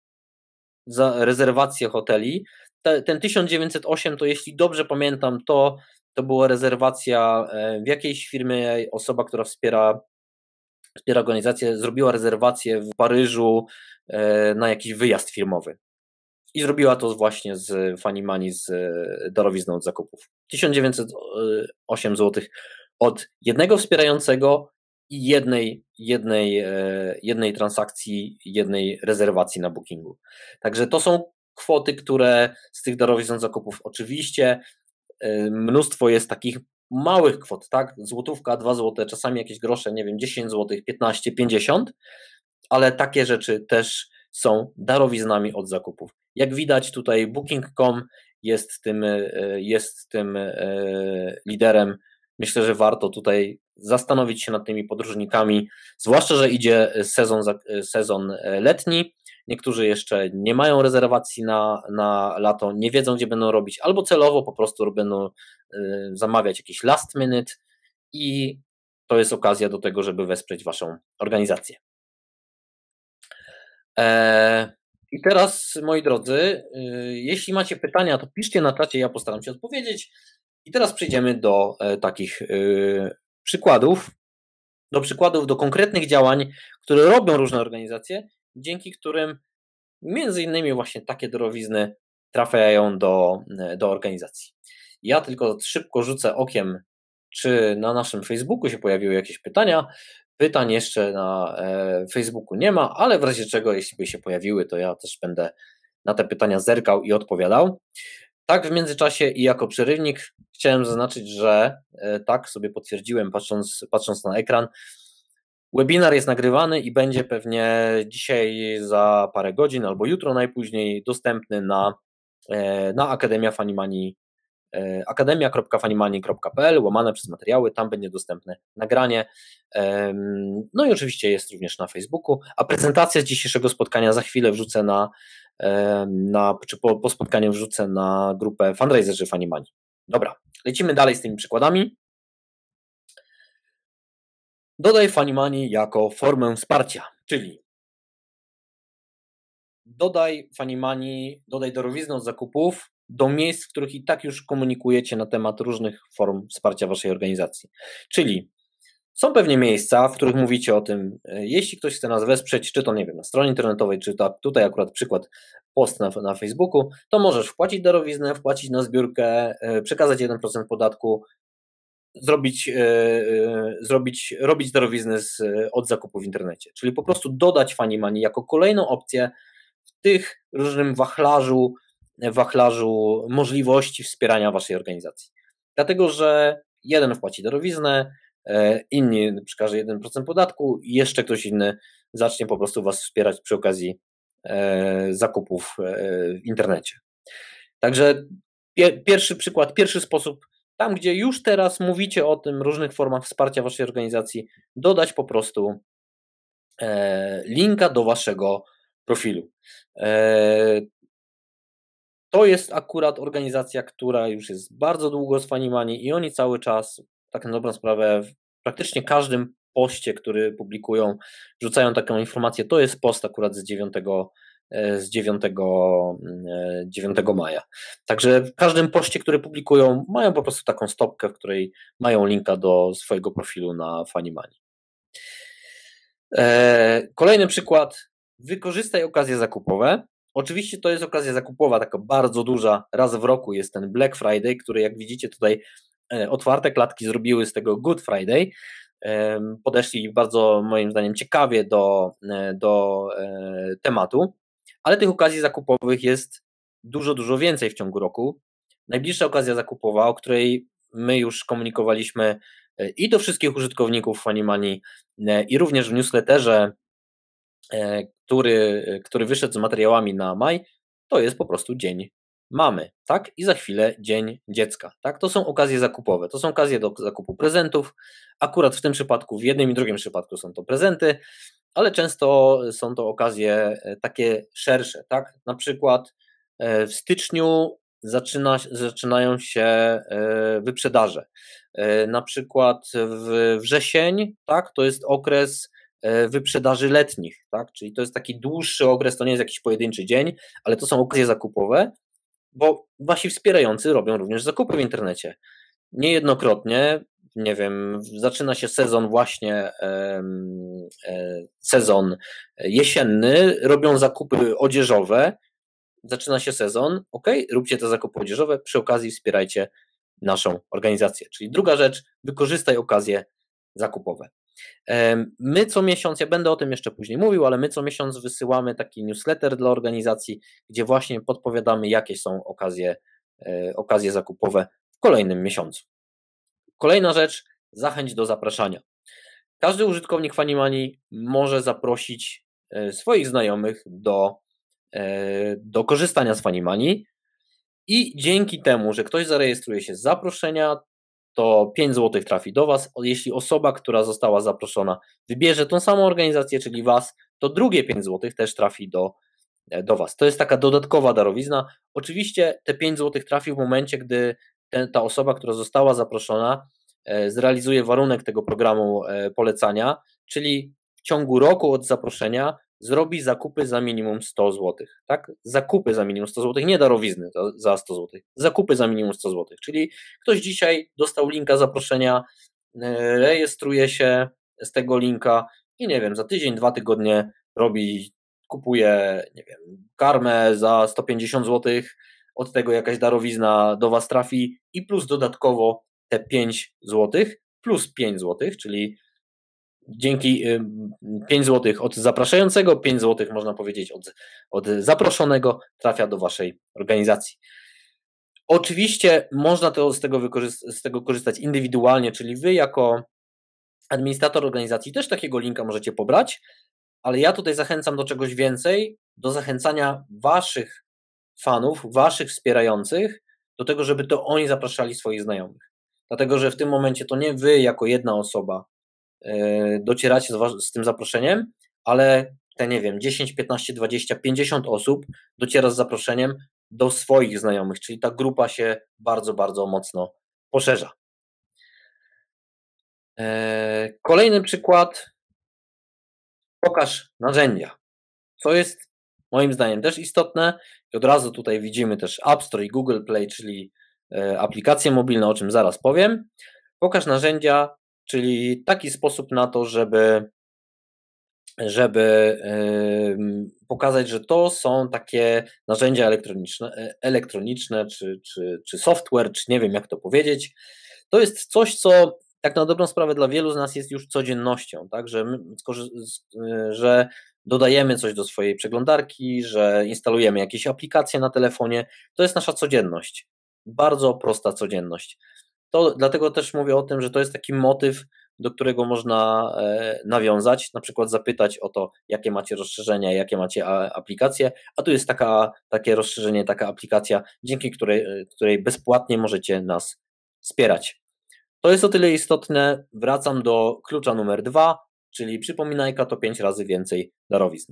za rezerwację hoteli. Te, ten tysiąc dziewięćset osiem, to jeśli dobrze pamiętam, to, to była rezerwacja w jakiejś firmie, osoba, która wspiera, wspiera organizację, zrobiła rezerwację w Paryżu na jakiś wyjazd firmowy. I zrobiła to właśnie z Funny Money, z darowizną od zakupów. tysiąc dziewięćset osiem złotych od jednego wspierającego i jednej, jednej, jednej transakcji, jednej rezerwacji na bookingu. Także to są kwoty, które z tych darowizn od zakupów oczywiście mnóstwo jest takich małych kwot, tak? Złotówka, dwa złote, czasami jakieś grosze, nie wiem, dziesięć złotych, piętnaście, pięćdziesiąt, ale takie rzeczy też są darowiznami od zakupów. Jak widać tutaj booking kropka com jest tym, jest tym liderem. Myślę, że warto tutaj zastanowić się nad tymi podróżnikami, zwłaszcza, że idzie sezon, sezon letni. Niektórzy jeszcze nie mają rezerwacji na, na lato, nie wiedzą, gdzie będą robić, albo celowo po prostu będą zamawiać jakiś last minute i to jest okazja do tego, żeby wesprzeć waszą organizację. I teraz, moi drodzy, jeśli macie pytania, to piszcie na czacie, ja postaram się odpowiedzieć. I teraz przejdziemy do takich przykładów, do przykładów, do konkretnych działań, które robią różne organizacje, dzięki którym między innymi właśnie takie darowizny trafiają do, do organizacji. Ja tylko szybko rzucę okiem, czy na naszym Facebooku się pojawiły jakieś pytania. Pytań jeszcze na Facebooku nie ma, ale w razie czego, jeśli by się pojawiły, to ja też będę na te pytania zerkał i odpowiadał. Tak, w międzyczasie i jako przerywnik chciałem zaznaczyć, że tak sobie potwierdziłem, patrząc, patrząc na ekran, webinar jest nagrywany i będzie pewnie dzisiaj za parę godzin albo jutro najpóźniej dostępny na, na Akademia Funny Money, akademia kropka funnymoney kropka p l, łamane przez materiały, tam będzie dostępne nagranie. No i oczywiście jest również na Facebooku, a prezentację z dzisiejszego spotkania za chwilę wrzucę na, na czy po, po spotkaniu wrzucę na grupę Fundraiserzy Funny Money. Dobra, lecimy dalej z tymi przykładami. Dodaj Funny Money jako formę wsparcia, czyli dodaj Funny Money, dodaj darowizny od zakupów do miejsc, w których i tak już komunikujecie na temat różnych form wsparcia waszej organizacji. Czyli są pewnie miejsca, w których mówicie o tym, jeśli ktoś chce nas wesprzeć, czy to nie wiem, na stronie internetowej, czy to tutaj akurat przykład post na, na Facebooku, to możesz wpłacić darowiznę, wpłacić na zbiórkę, przekazać jeden procent podatku, zrobić, yy, zrobić, robić darowizny z, od zakupu w internecie. Czyli po prostu dodać Funny Money jako kolejną opcję w tych różnym wachlarzu, wachlarzu możliwości wspierania waszej organizacji. Dlatego, że jeden wpłaci darowiznę, inni przekaże jeden procent podatku i jeszcze ktoś inny zacznie po prostu was wspierać przy okazji zakupów w internecie. Także pierwszy przykład, pierwszy sposób, tam gdzie już teraz mówicie o tym różnych formach wsparcia waszej organizacji, dodać po prostu linka do waszego profilu. To jest akurat organizacja, która już jest bardzo długo z Funny Money i oni cały czas, tak na dobrą sprawę, w praktycznie każdym poście, który publikują, wrzucają taką informację. To jest post akurat z dziewiątego z dziewiątego maja. Także w każdym poście, który publikują, mają po prostu taką stopkę, w której mają linka do swojego profilu na Funny Money. Kolejny przykład. Wykorzystaj okazje zakupowe. Oczywiście to jest okazja zakupowa, taka bardzo duża. Raz w roku jest ten Black Friday, który jak widzicie tutaj otwarte klatki zrobiły z tego Good Friday. Podeszli bardzo moim zdaniem ciekawie do, do tematu, ale tych okazji zakupowych jest dużo, dużo więcej w ciągu roku. Najbliższa okazja zakupowa, o której my już komunikowaliśmy i do wszystkich użytkowników Funny Money i również w newsletterze, który, który wyszedł z materiałami na maj, to jest po prostu Dzień Mamy, tak? I za chwilę Dzień Dziecka, tak? To są okazje zakupowe, to są okazje do zakupu prezentów. Akurat w tym przypadku, w jednym i drugim przypadku są to prezenty, ale często są to okazje takie szersze, tak? Na przykład w styczniu zaczyna, zaczynają się wyprzedaże. Na przykład w wrzesień, tak? To jest okres wyprzedaży letnich, tak? Czyli to jest taki dłuższy okres, to nie jest jakiś pojedynczy dzień, ale to są okazje zakupowe, bo wasi wspierający robią również zakupy w internecie. Niejednokrotnie, nie wiem, zaczyna się sezon właśnie, e, e, sezon jesienny, robią zakupy odzieżowe, zaczyna się sezon, ok, róbcie te zakupy odzieżowe, przy okazji wspierajcie naszą organizację. Czyli druga rzecz, wykorzystaj okazje zakupowe. My co miesiąc, ja będę o tym jeszcze później mówił, ale my co miesiąc wysyłamy taki newsletter dla organizacji, gdzie właśnie podpowiadamy, jakie są okazje, okazje zakupowe w kolejnym miesiącu. Kolejna rzecz, zachęć do zapraszania. Każdy użytkownik Funny Money może zaprosić swoich znajomych do, do korzystania z Funny Money i dzięki temu, że ktoś zarejestruje się z zaproszenia, to pięć złotych trafi do was. Jeśli osoba, która została zaproszona, wybierze tą samą organizację, czyli was, to drugie pięć złotych też trafi do, do was. To jest taka dodatkowa darowizna. Oczywiście te pięć złotych trafi w momencie, gdy ten, ta osoba, która została zaproszona, e, zrealizuje warunek tego programu e, polecania, czyli w ciągu roku od zaproszenia zrobi zakupy za minimum sto złotych, tak? Zakupy za minimum sto złotych, nie darowizny za sto złotych, zakupy za minimum sto złotych, czyli ktoś dzisiaj dostał linka zaproszenia, rejestruje się z tego linka i nie wiem, za tydzień, dwa tygodnie robi, kupuje, nie wiem, karmę za sto pięćdziesiąt złotych, od tego jakaś darowizna do was trafi i plus dodatkowo te pięć złotych, plus pięć złotych, czyli dzięki pięć złotych od zapraszającego, pięć złotych można powiedzieć od, od zaproszonego trafia do waszej organizacji. Oczywiście można to z, tego z tego korzystać indywidualnie, czyli wy jako administrator organizacji też takiego linka możecie pobrać, ale ja tutaj zachęcam do czegoś więcej, do zachęcania waszych fanów, waszych wspierających do tego, żeby to oni zapraszali swoich znajomych. Dlatego, że w tym momencie to nie wy jako jedna osoba docieracie z, z tym zaproszeniem, ale te, nie wiem, dziesięć, piętnaście, dwadzieścia, pięćdziesiąt osób dociera z zaproszeniem do swoich znajomych, czyli ta grupa się bardzo, bardzo mocno poszerza. Kolejny przykład. Pokaż narzędzia. Co jest moim zdaniem też istotne i od razu tutaj widzimy też App Store i Google Play, czyli aplikacje mobilne, o czym zaraz powiem. Pokaż narzędzia, czyli taki sposób na to, żeby żeby pokazać, że to są takie narzędzia elektroniczne, elektroniczne czy, czy, czy software, czy nie wiem jak to powiedzieć. To jest coś, co tak na dobrą sprawę dla wielu z nas jest już codziennością, tak, że, my, że dodajemy coś do swojej przeglądarki, że instalujemy jakieś aplikacje na telefonie. To jest nasza codzienność. Bardzo prosta codzienność. To dlatego też mówię o tym, że to jest taki motyw, do którego można nawiązać, na przykład zapytać o to, jakie macie rozszerzenia, jakie macie aplikacje, a tu jest taka, takie rozszerzenie, taka aplikacja, dzięki której, której bezpłatnie możecie nas wspierać. To jest o tyle istotne, wracam do klucza numer dwa, czyli przypominajka to pięć razy więcej darowizn.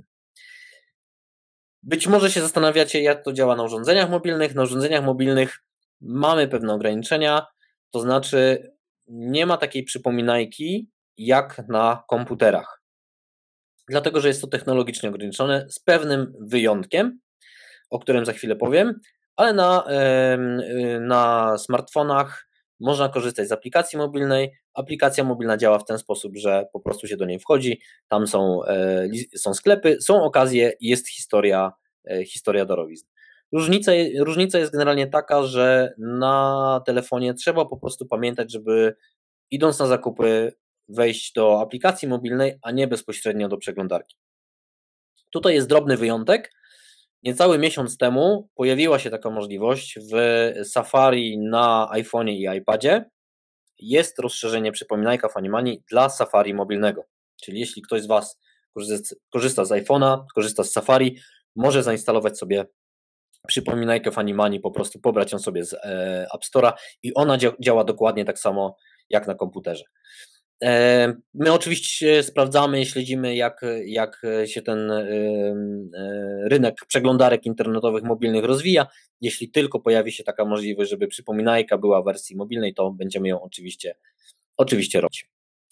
Być może się zastanawiacie, jak to działa na urządzeniach mobilnych. Na urządzeniach mobilnych mamy pewne ograniczenia, to znaczy nie ma takiej przypominajki jak na komputerach. Dlatego, że jest to technologicznie ograniczone z pewnym wyjątkiem, o którym za chwilę powiem, ale na, na smartfonach można korzystać z aplikacji mobilnej. Aplikacja mobilna działa w ten sposób, że po prostu się do niej wchodzi, tam są, są sklepy, są okazje i jest historia, historia darowizn. Różnica, różnica jest generalnie taka, że na telefonie trzeba po prostu pamiętać, żeby idąc na zakupy wejść do aplikacji mobilnej, a nie bezpośrednio do przeglądarki. Tutaj jest drobny wyjątek. Niecały miesiąc temu pojawiła się taka możliwość w Safari na iPhone'ie i iPadzie. Jest rozszerzenie przypominajka Funny dla Safari mobilnego. Czyli jeśli ktoś z Was korzysta z iPhone'a, korzysta z Safari, może zainstalować sobie przypominajkę Funny, po prostu pobrać ją sobie z App Store'a i ona działa dokładnie tak samo jak na komputerze. My oczywiście sprawdzamy, śledzimy jak, jak się ten rynek przeglądarek internetowych mobilnych rozwija. Jeśli tylko pojawi się taka możliwość, żeby przypominajka była w wersji mobilnej, to będziemy ją oczywiście, oczywiście robić.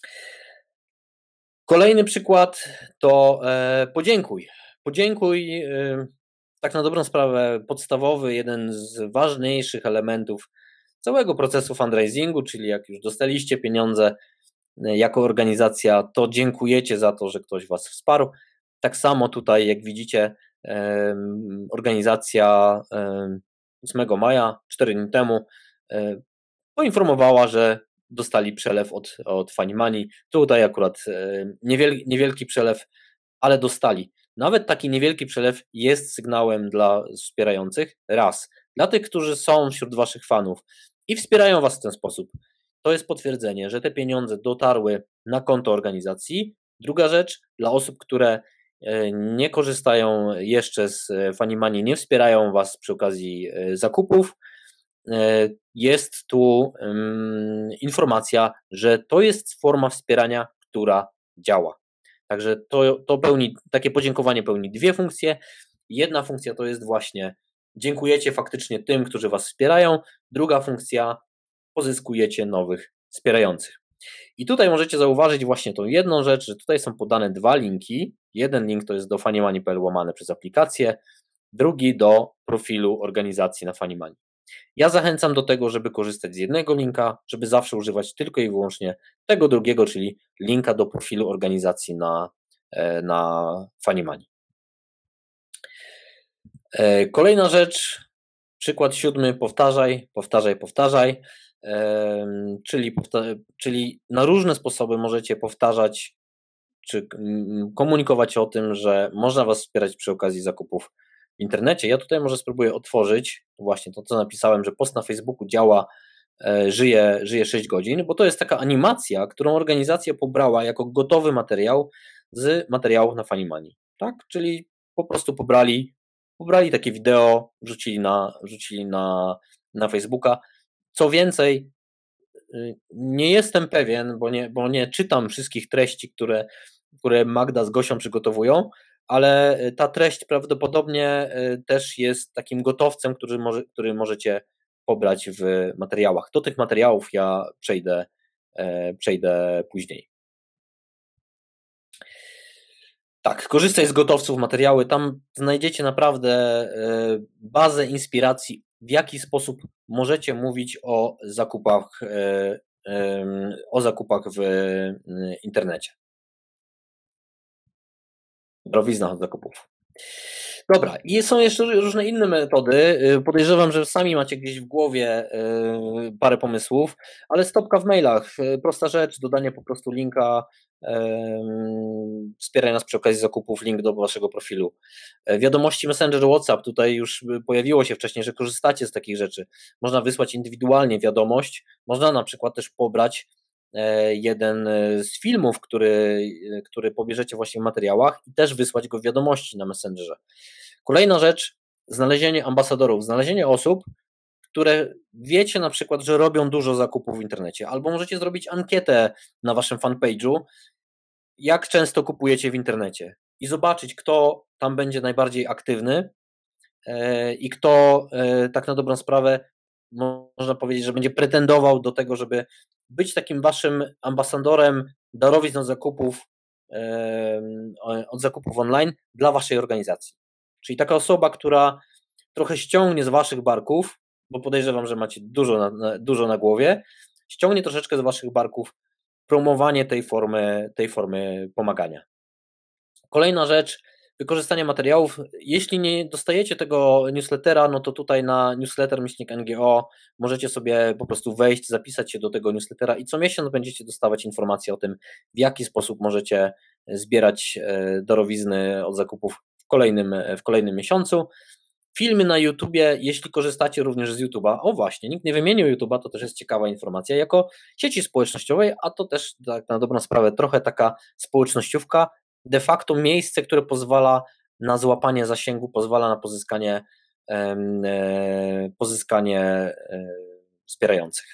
Kolejny przykład to podziękuj. Podziękuj, tak na dobrą sprawę podstawowy, jeden z ważniejszych elementów całego procesu fundraisingu, czyli jak już dostaliście pieniądze jako organizacja, to dziękujecie za to, że ktoś Was wsparł. Tak samo tutaj, jak widzicie, organizacja ósmego maja, cztery dni temu, poinformowała, że dostali przelew od, od Funny Money. Tutaj akurat niewielki, niewielki przelew, ale dostali. Nawet taki niewielki przelew jest sygnałem dla wspierających. Raz, dla tych, którzy są wśród Waszych fanów i wspierają Was w ten sposób. To jest potwierdzenie, że te pieniądze dotarły na konto organizacji. Druga rzecz, dla osób, które nie korzystają jeszcze z Funny Money, nie wspierają Was przy okazji zakupów, jest tu um, informacja, że to jest forma wspierania, która działa. Także to, to pełni, takie podziękowanie pełni dwie funkcje. Jedna funkcja to jest właśnie dziękujecie faktycznie tym, którzy Was wspierają. Druga funkcja, pozyskujecie nowych wspierających. I tutaj możecie zauważyć właśnie tą jedną rzecz, że tutaj są podane dwa linki. Jeden link to jest do funnymoney kropka p l łamane przez aplikację, drugi do profilu organizacji na Funny Money. Ja zachęcam do tego, żeby korzystać z jednego linka, żeby zawsze używać tylko i wyłącznie tego drugiego, czyli linka do profilu organizacji na, na Funny Money. Kolejna rzecz, przykład siódmy, powtarzaj, powtarzaj, powtarzaj, czyli, czyli na różne sposoby możecie powtarzać czy komunikować o tym, że można Was wspierać przy okazji zakupów w internecie. Ja tutaj może spróbuję otworzyć właśnie to, co napisałem, że post na Facebooku działa, żyje, żyje sześć godzin, bo to jest taka animacja, którą organizacja pobrała jako gotowy materiał z materiałów na Funny Money, tak? Czyli po prostu pobrali, pobrali takie wideo, wrzucili na, wrzucili na, na Facebooka. Co więcej, nie jestem pewien, bo nie, bo nie czytam wszystkich treści, które, które Magda z Gosią przygotowują, ale ta treść prawdopodobnie też jest takim gotowcem, który, może, który możecie pobrać w materiałach. Do tych materiałów ja przejdę, przejdę później. Tak, korzystaj z gotowców, materiały, tam znajdziecie naprawdę bazę inspiracji, w jaki sposób możecie mówić o zakupach, o zakupach w internecie. Darowizna od zakupów. Dobra, i są jeszcze różne inne metody. Podejrzewam, że sami macie gdzieś w głowie parę pomysłów, ale stopka w mailach, prosta rzecz, dodanie po prostu linka, wspieraj nas przy okazji zakupów, link do waszego profilu. Wiadomości Messenger, WhatsApp, tutaj już pojawiło się wcześniej, że korzystacie z takich rzeczy. Można wysłać indywidualnie wiadomość, można na przykład też pobrać jeden z filmów, który, który pobierzecie właśnie w materiałach i też wysłać go w wiadomości na Messengerze. Kolejna rzecz, znalezienie ambasadorów, znalezienie osób, które wiecie na przykład, że robią dużo zakupów w internecie, albo możecie zrobić ankietę na waszym fanpage'u, jak często kupujecie w internecie i zobaczyć, kto tam będzie najbardziej aktywny i kto tak na dobrą sprawę, można powiedzieć, że będzie pretendował do tego, żeby być takim waszym ambasadorem darowizn od zakupów, od zakupów online dla waszej organizacji. Czyli taka osoba, która trochę ściągnie z waszych barków, bo podejrzewam, że macie dużo na, dużo na głowie, ściągnie troszeczkę z waszych barków promowanie tej formy, tej formy pomagania. Kolejna rzecz, wykorzystanie materiałów. Jeśli nie dostajecie tego newslettera, no to tutaj na newsletter myślnik N G O możecie sobie po prostu wejść, zapisać się do tego newslettera i co miesiąc będziecie dostawać informacje o tym, w jaki sposób możecie zbierać darowizny od zakupów w kolejnym, w kolejnym miesiącu. Filmy na YouTubie, jeśli korzystacie również z YouTube'a, o właśnie, nikt nie wymienił YouTube'a, to też jest ciekawa informacja, jako sieci społecznościowej, a to też tak na dobrą sprawę trochę taka społecznościówka, de facto miejsce, które pozwala na złapanie zasięgu, pozwala na pozyskanie, e, pozyskanie e, wspierających.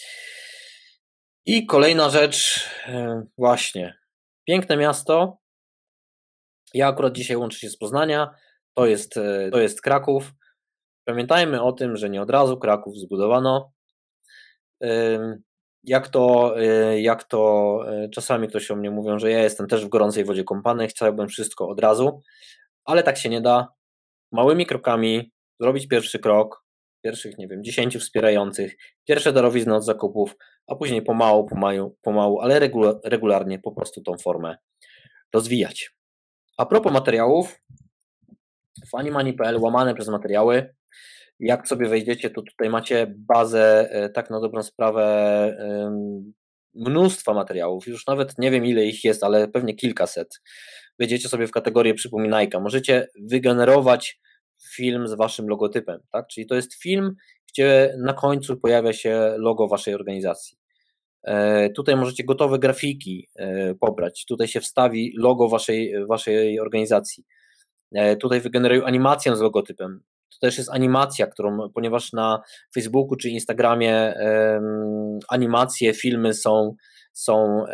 I kolejna rzecz, e, właśnie, piękne miasto. Ja akurat dzisiaj łączę się z Poznania, to jest, to jest Kraków. Pamiętajmy o tym, że nie od razu Kraków zbudowano. Jak to, jak to czasami ktoś o mnie mówią, że ja jestem też w gorącej wodzie kąpany, chciałbym wszystko od razu, ale tak się nie da. Małymi krokami zrobić pierwszy krok, pierwszych, nie wiem, dziesięciu wspierających, pierwsze darowizny od zakupów, a później pomału, pomału, pomału ale regularnie po prostu tą formę rozwijać. A propos materiałów, funnymoney kropka p l łamane przez materiały. Jak sobie wejdziecie, to tutaj macie bazę, tak na dobrą sprawę, mnóstwa materiałów. Już nawet nie wiem, ile ich jest, ale pewnie kilkaset. Wejdziecie sobie w kategorię przypominajka. Możecie wygenerować film z waszym logotypem, tak? Czyli to jest film, gdzie na końcu pojawia się logo waszej organizacji. Tutaj możecie gotowe grafiki pobrać. Tutaj się wstawi logo waszej, waszej organizacji. Tutaj wygeneruję animację z logotypem. To też jest animacja, którą, ponieważ na Facebooku czy Instagramie um, animacje, filmy są, są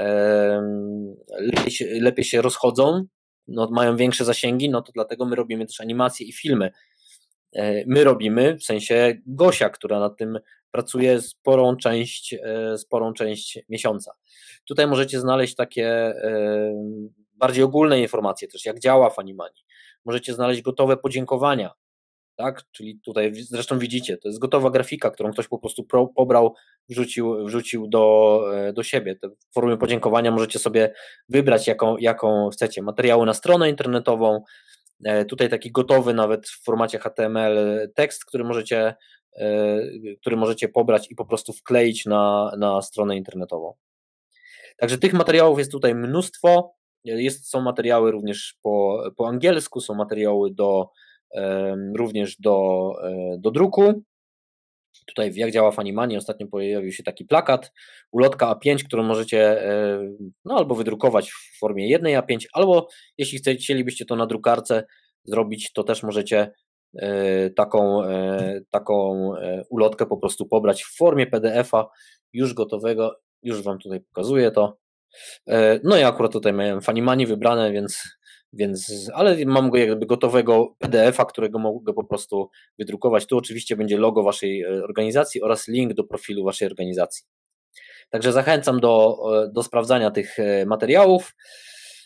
um, lepiej, się, lepiej się rozchodzą, no, mają większe zasięgi, no to dlatego my robimy też animacje i filmy. My robimy, w sensie Gosia, która nad tym pracuje sporą część, sporą część miesiąca. Tutaj możecie znaleźć takie bardziej ogólne informacje też, jak działa funnymoney. Możecie znaleźć gotowe podziękowania, tak? Czyli tutaj zresztą widzicie, to jest gotowa grafika, którą ktoś po prostu pro, pobrał, wrzucił, wrzucił do, do siebie. Te formy podziękowania możecie sobie wybrać, jaką, jaką chcecie. Materiały na stronę internetową, tutaj taki gotowy nawet w formacie H T M L tekst, który możecie, który możecie pobrać i po prostu wkleić na, na stronę internetową. Także tych materiałów jest tutaj mnóstwo. Jest, są materiały również po, po angielsku, są materiały do, również do, do druku. Tutaj w Jak działa funnymoney ostatnio pojawił się taki plakat, ulotka A pięć, którą możecie no, albo wydrukować w formie jednej A pięć, albo jeśli chcielibyście to na drukarce zrobić, to też możecie taką, taką ulotkę po prostu pobrać w formie P D F a już gotowego, już Wam tutaj pokazuję to. No ja akurat tutaj miałem funnymoney wybrane, więc, więc ale mam go jakby gotowego P D F a, którego mogę po prostu wydrukować. Tu oczywiście będzie logo waszej organizacji oraz link do profilu waszej organizacji. Także zachęcam do, do sprawdzania tych materiałów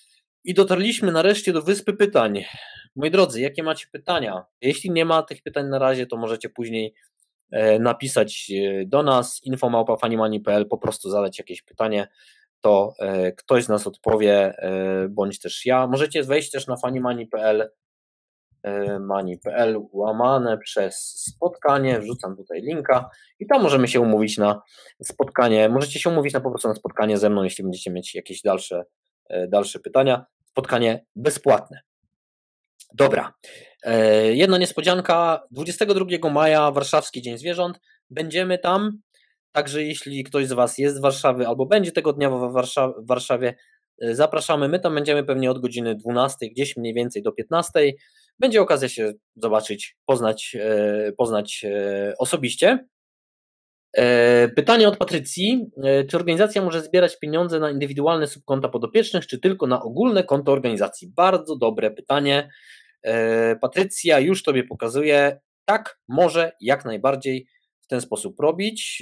I dotarliśmy nareszcie do wyspy pytań. Moi drodzy, jakie macie pytania? Jeśli nie ma tych pytań na razie, to możecie później napisać do nas info małpa funnymoney kropka p l, po prostu zadać jakieś pytanie, to ktoś z nas odpowie, bądź też ja. Możecie wejść też na funnymoney kropka p l, money kropka p l łamane przez spotkanie, wrzucam tutaj linka i tam możemy się umówić na spotkanie. Możecie się umówić na po prostu na spotkanie ze mną, jeśli będziecie mieć jakieś dalsze, dalsze pytania. Spotkanie bezpłatne. Dobra, jedna niespodzianka, dwudziestego drugiego maja, Warszawski Dzień Zwierząt, będziemy tam, także jeśli ktoś z Was jest z Warszawy albo będzie tego dnia w Warszawie, zapraszamy, my tam będziemy pewnie od godziny dwunastej, gdzieś mniej więcej do piętnastej, będzie okazja się zobaczyć, poznać, poznać osobiście. Pytanie od Patrycji, czy organizacja może zbierać pieniądze na indywidualne subkonta podopiecznych, czy tylko na ogólne konto organizacji? Bardzo dobre pytanie. Patrycja już Tobie pokazuje, tak, może jak najbardziej w ten sposób robić.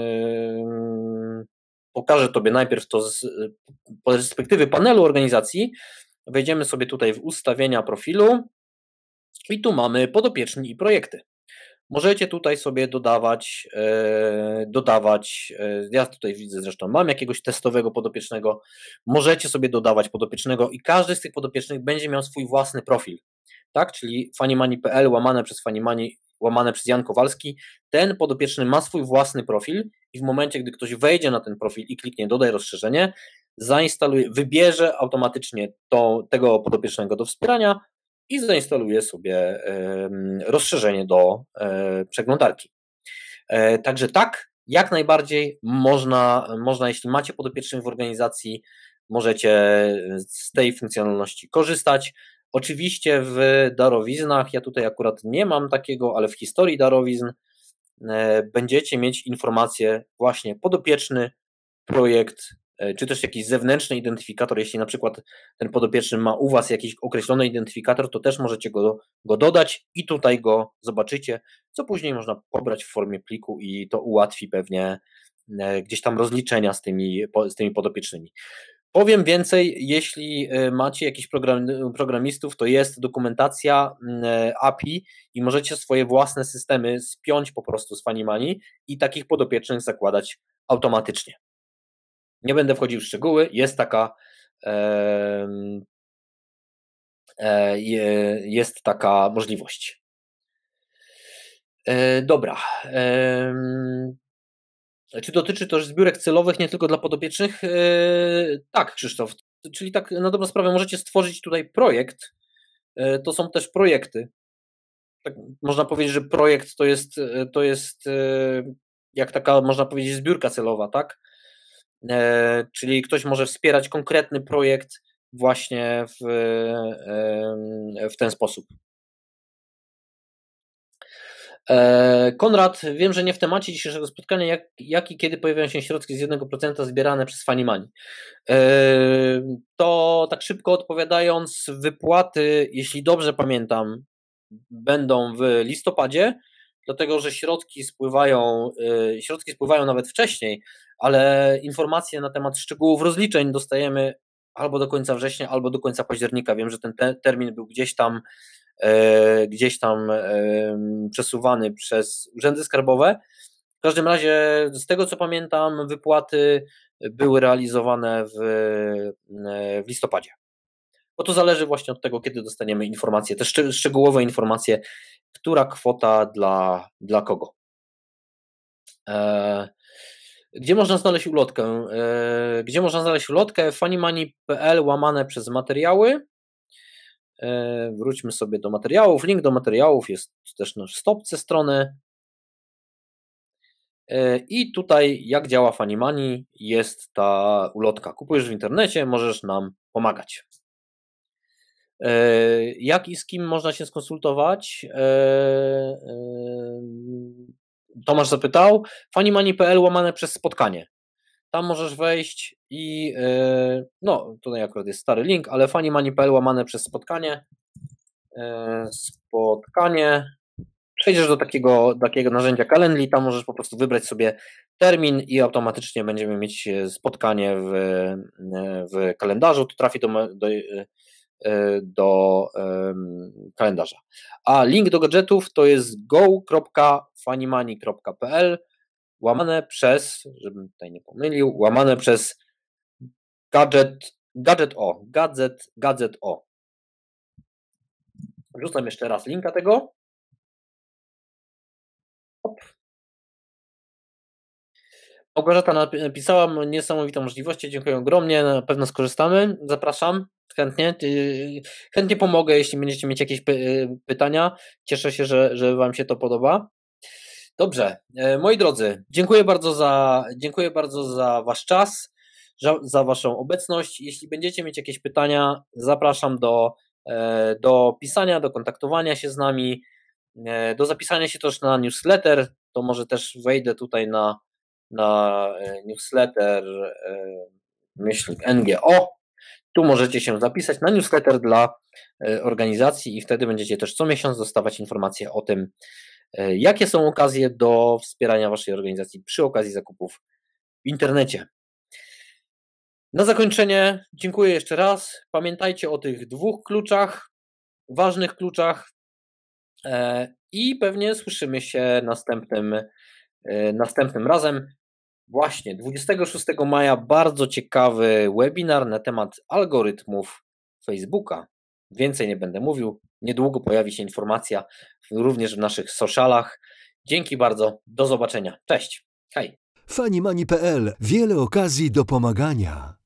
Pokażę Tobie najpierw to z perspektywy panelu organizacji. Wejdziemy sobie tutaj w ustawienia profilu i tu mamy podopieczni i projekty. Możecie tutaj sobie dodawać, e, dodawać, e, ja tutaj widzę zresztą, mam jakiegoś testowego podopiecznego, możecie sobie dodawać podopiecznego i każdy z tych podopiecznych będzie miał swój własny profil, tak, czyli funnymoney kropka p l łamane przez funnymoney, łamane przez Jan Kowalski, ten podopieczny ma swój własny profil i w momencie, gdy ktoś wejdzie na ten profil i kliknie dodaj rozszerzenie, zainstaluje, wybierze automatycznie to, tego podopiecznego do wspierania, i zainstaluję sobie rozszerzenie do przeglądarki. Także tak, jak najbardziej można, można, jeśli macie podopiecznych w organizacji, możecie z tej funkcjonalności korzystać. Oczywiście w darowiznach, ja tutaj akurat nie mam takiego, ale w historii darowizn będziecie mieć informację właśnie podopieczny, projekt, czy też jakiś zewnętrzny identyfikator, jeśli na przykład ten podopieczny ma u Was jakiś określony identyfikator, to też możecie go, go dodać i tutaj go zobaczycie, co później można pobrać w formie pliku i to ułatwi pewnie gdzieś tam rozliczenia z tymi, z tymi podopiecznymi. Powiem więcej, jeśli macie jakichś program, programistów, to jest dokumentacja A P I i możecie swoje własne systemy spiąć po prostu z Funnymoney i takich podopiecznych zakładać automatycznie. Nie będę wchodził w szczegóły, jest taka e, e, jest taka możliwość. E, dobra. E, czy dotyczy to zbiórek celowych nie tylko dla podopiecznych? E, tak, Krzysztof. Czyli tak na dobrą sprawę możecie stworzyć tutaj projekt. E, to są też projekty. Tak, można powiedzieć, że projekt to jest, to jest e, jak taka, można powiedzieć, zbiórka celowa, tak? E, czyli ktoś może wspierać konkretny projekt właśnie w, e, w ten sposób. E, Konrad, wiem, że nie w temacie dzisiejszego spotkania, jak, jak i kiedy pojawiają się środki z jednego procenta zbierane przez Funnymoney. E, to tak szybko odpowiadając, wypłaty, jeśli dobrze pamiętam, będą w listopadzie, dlatego że środki spływają, e, środki spływają nawet wcześniej, ale informacje na temat szczegółów rozliczeń dostajemy albo do końca września, albo do końca października. Wiem, że ten te, termin był gdzieś tam e, gdzieś tam e, przesuwany przez urzędy skarbowe. W każdym razie, z tego co pamiętam, wypłaty były realizowane w, w listopadzie. Bo to zależy właśnie od tego, kiedy dostaniemy informacje, te szcz- szczegółowe informacje, która kwota dla, dla kogo. E, Gdzie można znaleźć ulotkę? Gdzie można znaleźć ulotkę? funnymoney kropka p l łamane przez materiały. Wróćmy sobie do materiałów. Link do materiałów jest też na stopce strony. I tutaj, jak działa Funnymoney, jest ta ulotka. Kupujesz w internecie, możesz nam pomagać. Jak i z kim można się skonsultować? Tomasz zapytał. funnymoney kropka p l łamane przez spotkanie. Tam możesz wejść i no, tutaj akurat jest stary link, ale funnymoney kropka p l łamane przez spotkanie. Spotkanie przejdziesz do takiego, takiego narzędzia Calendly, tam możesz po prostu wybrać sobie termin i automatycznie będziemy mieć spotkanie w, w kalendarzu, to trafi do, do, do um, kalendarza. A link do gadżetów to jest go kropka funnymoney kropka p l łamane przez, żebym tutaj nie pomylił, łamane przez gadżet, gadżet o, gadżet, gadżet o. Wrzucam jeszcze raz linka tego. Hop. Małgorzata napisała niesamowitą możliwość, dziękuję ogromnie, na pewno skorzystamy, zapraszam chętnie, chętnie pomogę, jeśli będziecie mieć jakieś pytania, cieszę się, że, że Wam się to podoba. Dobrze, moi drodzy, dziękuję bardzo za, dziękuję bardzo za Wasz czas, za, za Waszą obecność, jeśli będziecie mieć jakieś pytania, zapraszam do, do pisania, do kontaktowania się z nami, do zapisania się też na newsletter, to może też wejdę tutaj na na newsletter myślnik N G O. Tu możecie się zapisać na newsletter dla organizacji i wtedy będziecie też co miesiąc dostawać informacje o tym, jakie są okazje do wspierania Waszej organizacji przy okazji zakupów w internecie. Na zakończenie dziękuję jeszcze raz. Pamiętajcie o tych dwóch kluczach, ważnych kluczach i pewnie słyszymy się następnym, następnym razem. Właśnie, dwudziestego szóstego maja bardzo ciekawy webinar na temat algorytmów Facebooka. Więcej nie będę mówił, niedługo pojawi się informacja również w naszych socialach. Dzięki bardzo, do zobaczenia. Cześć, hej. funnymoney kropka p l. Wiele okazji do pomagania.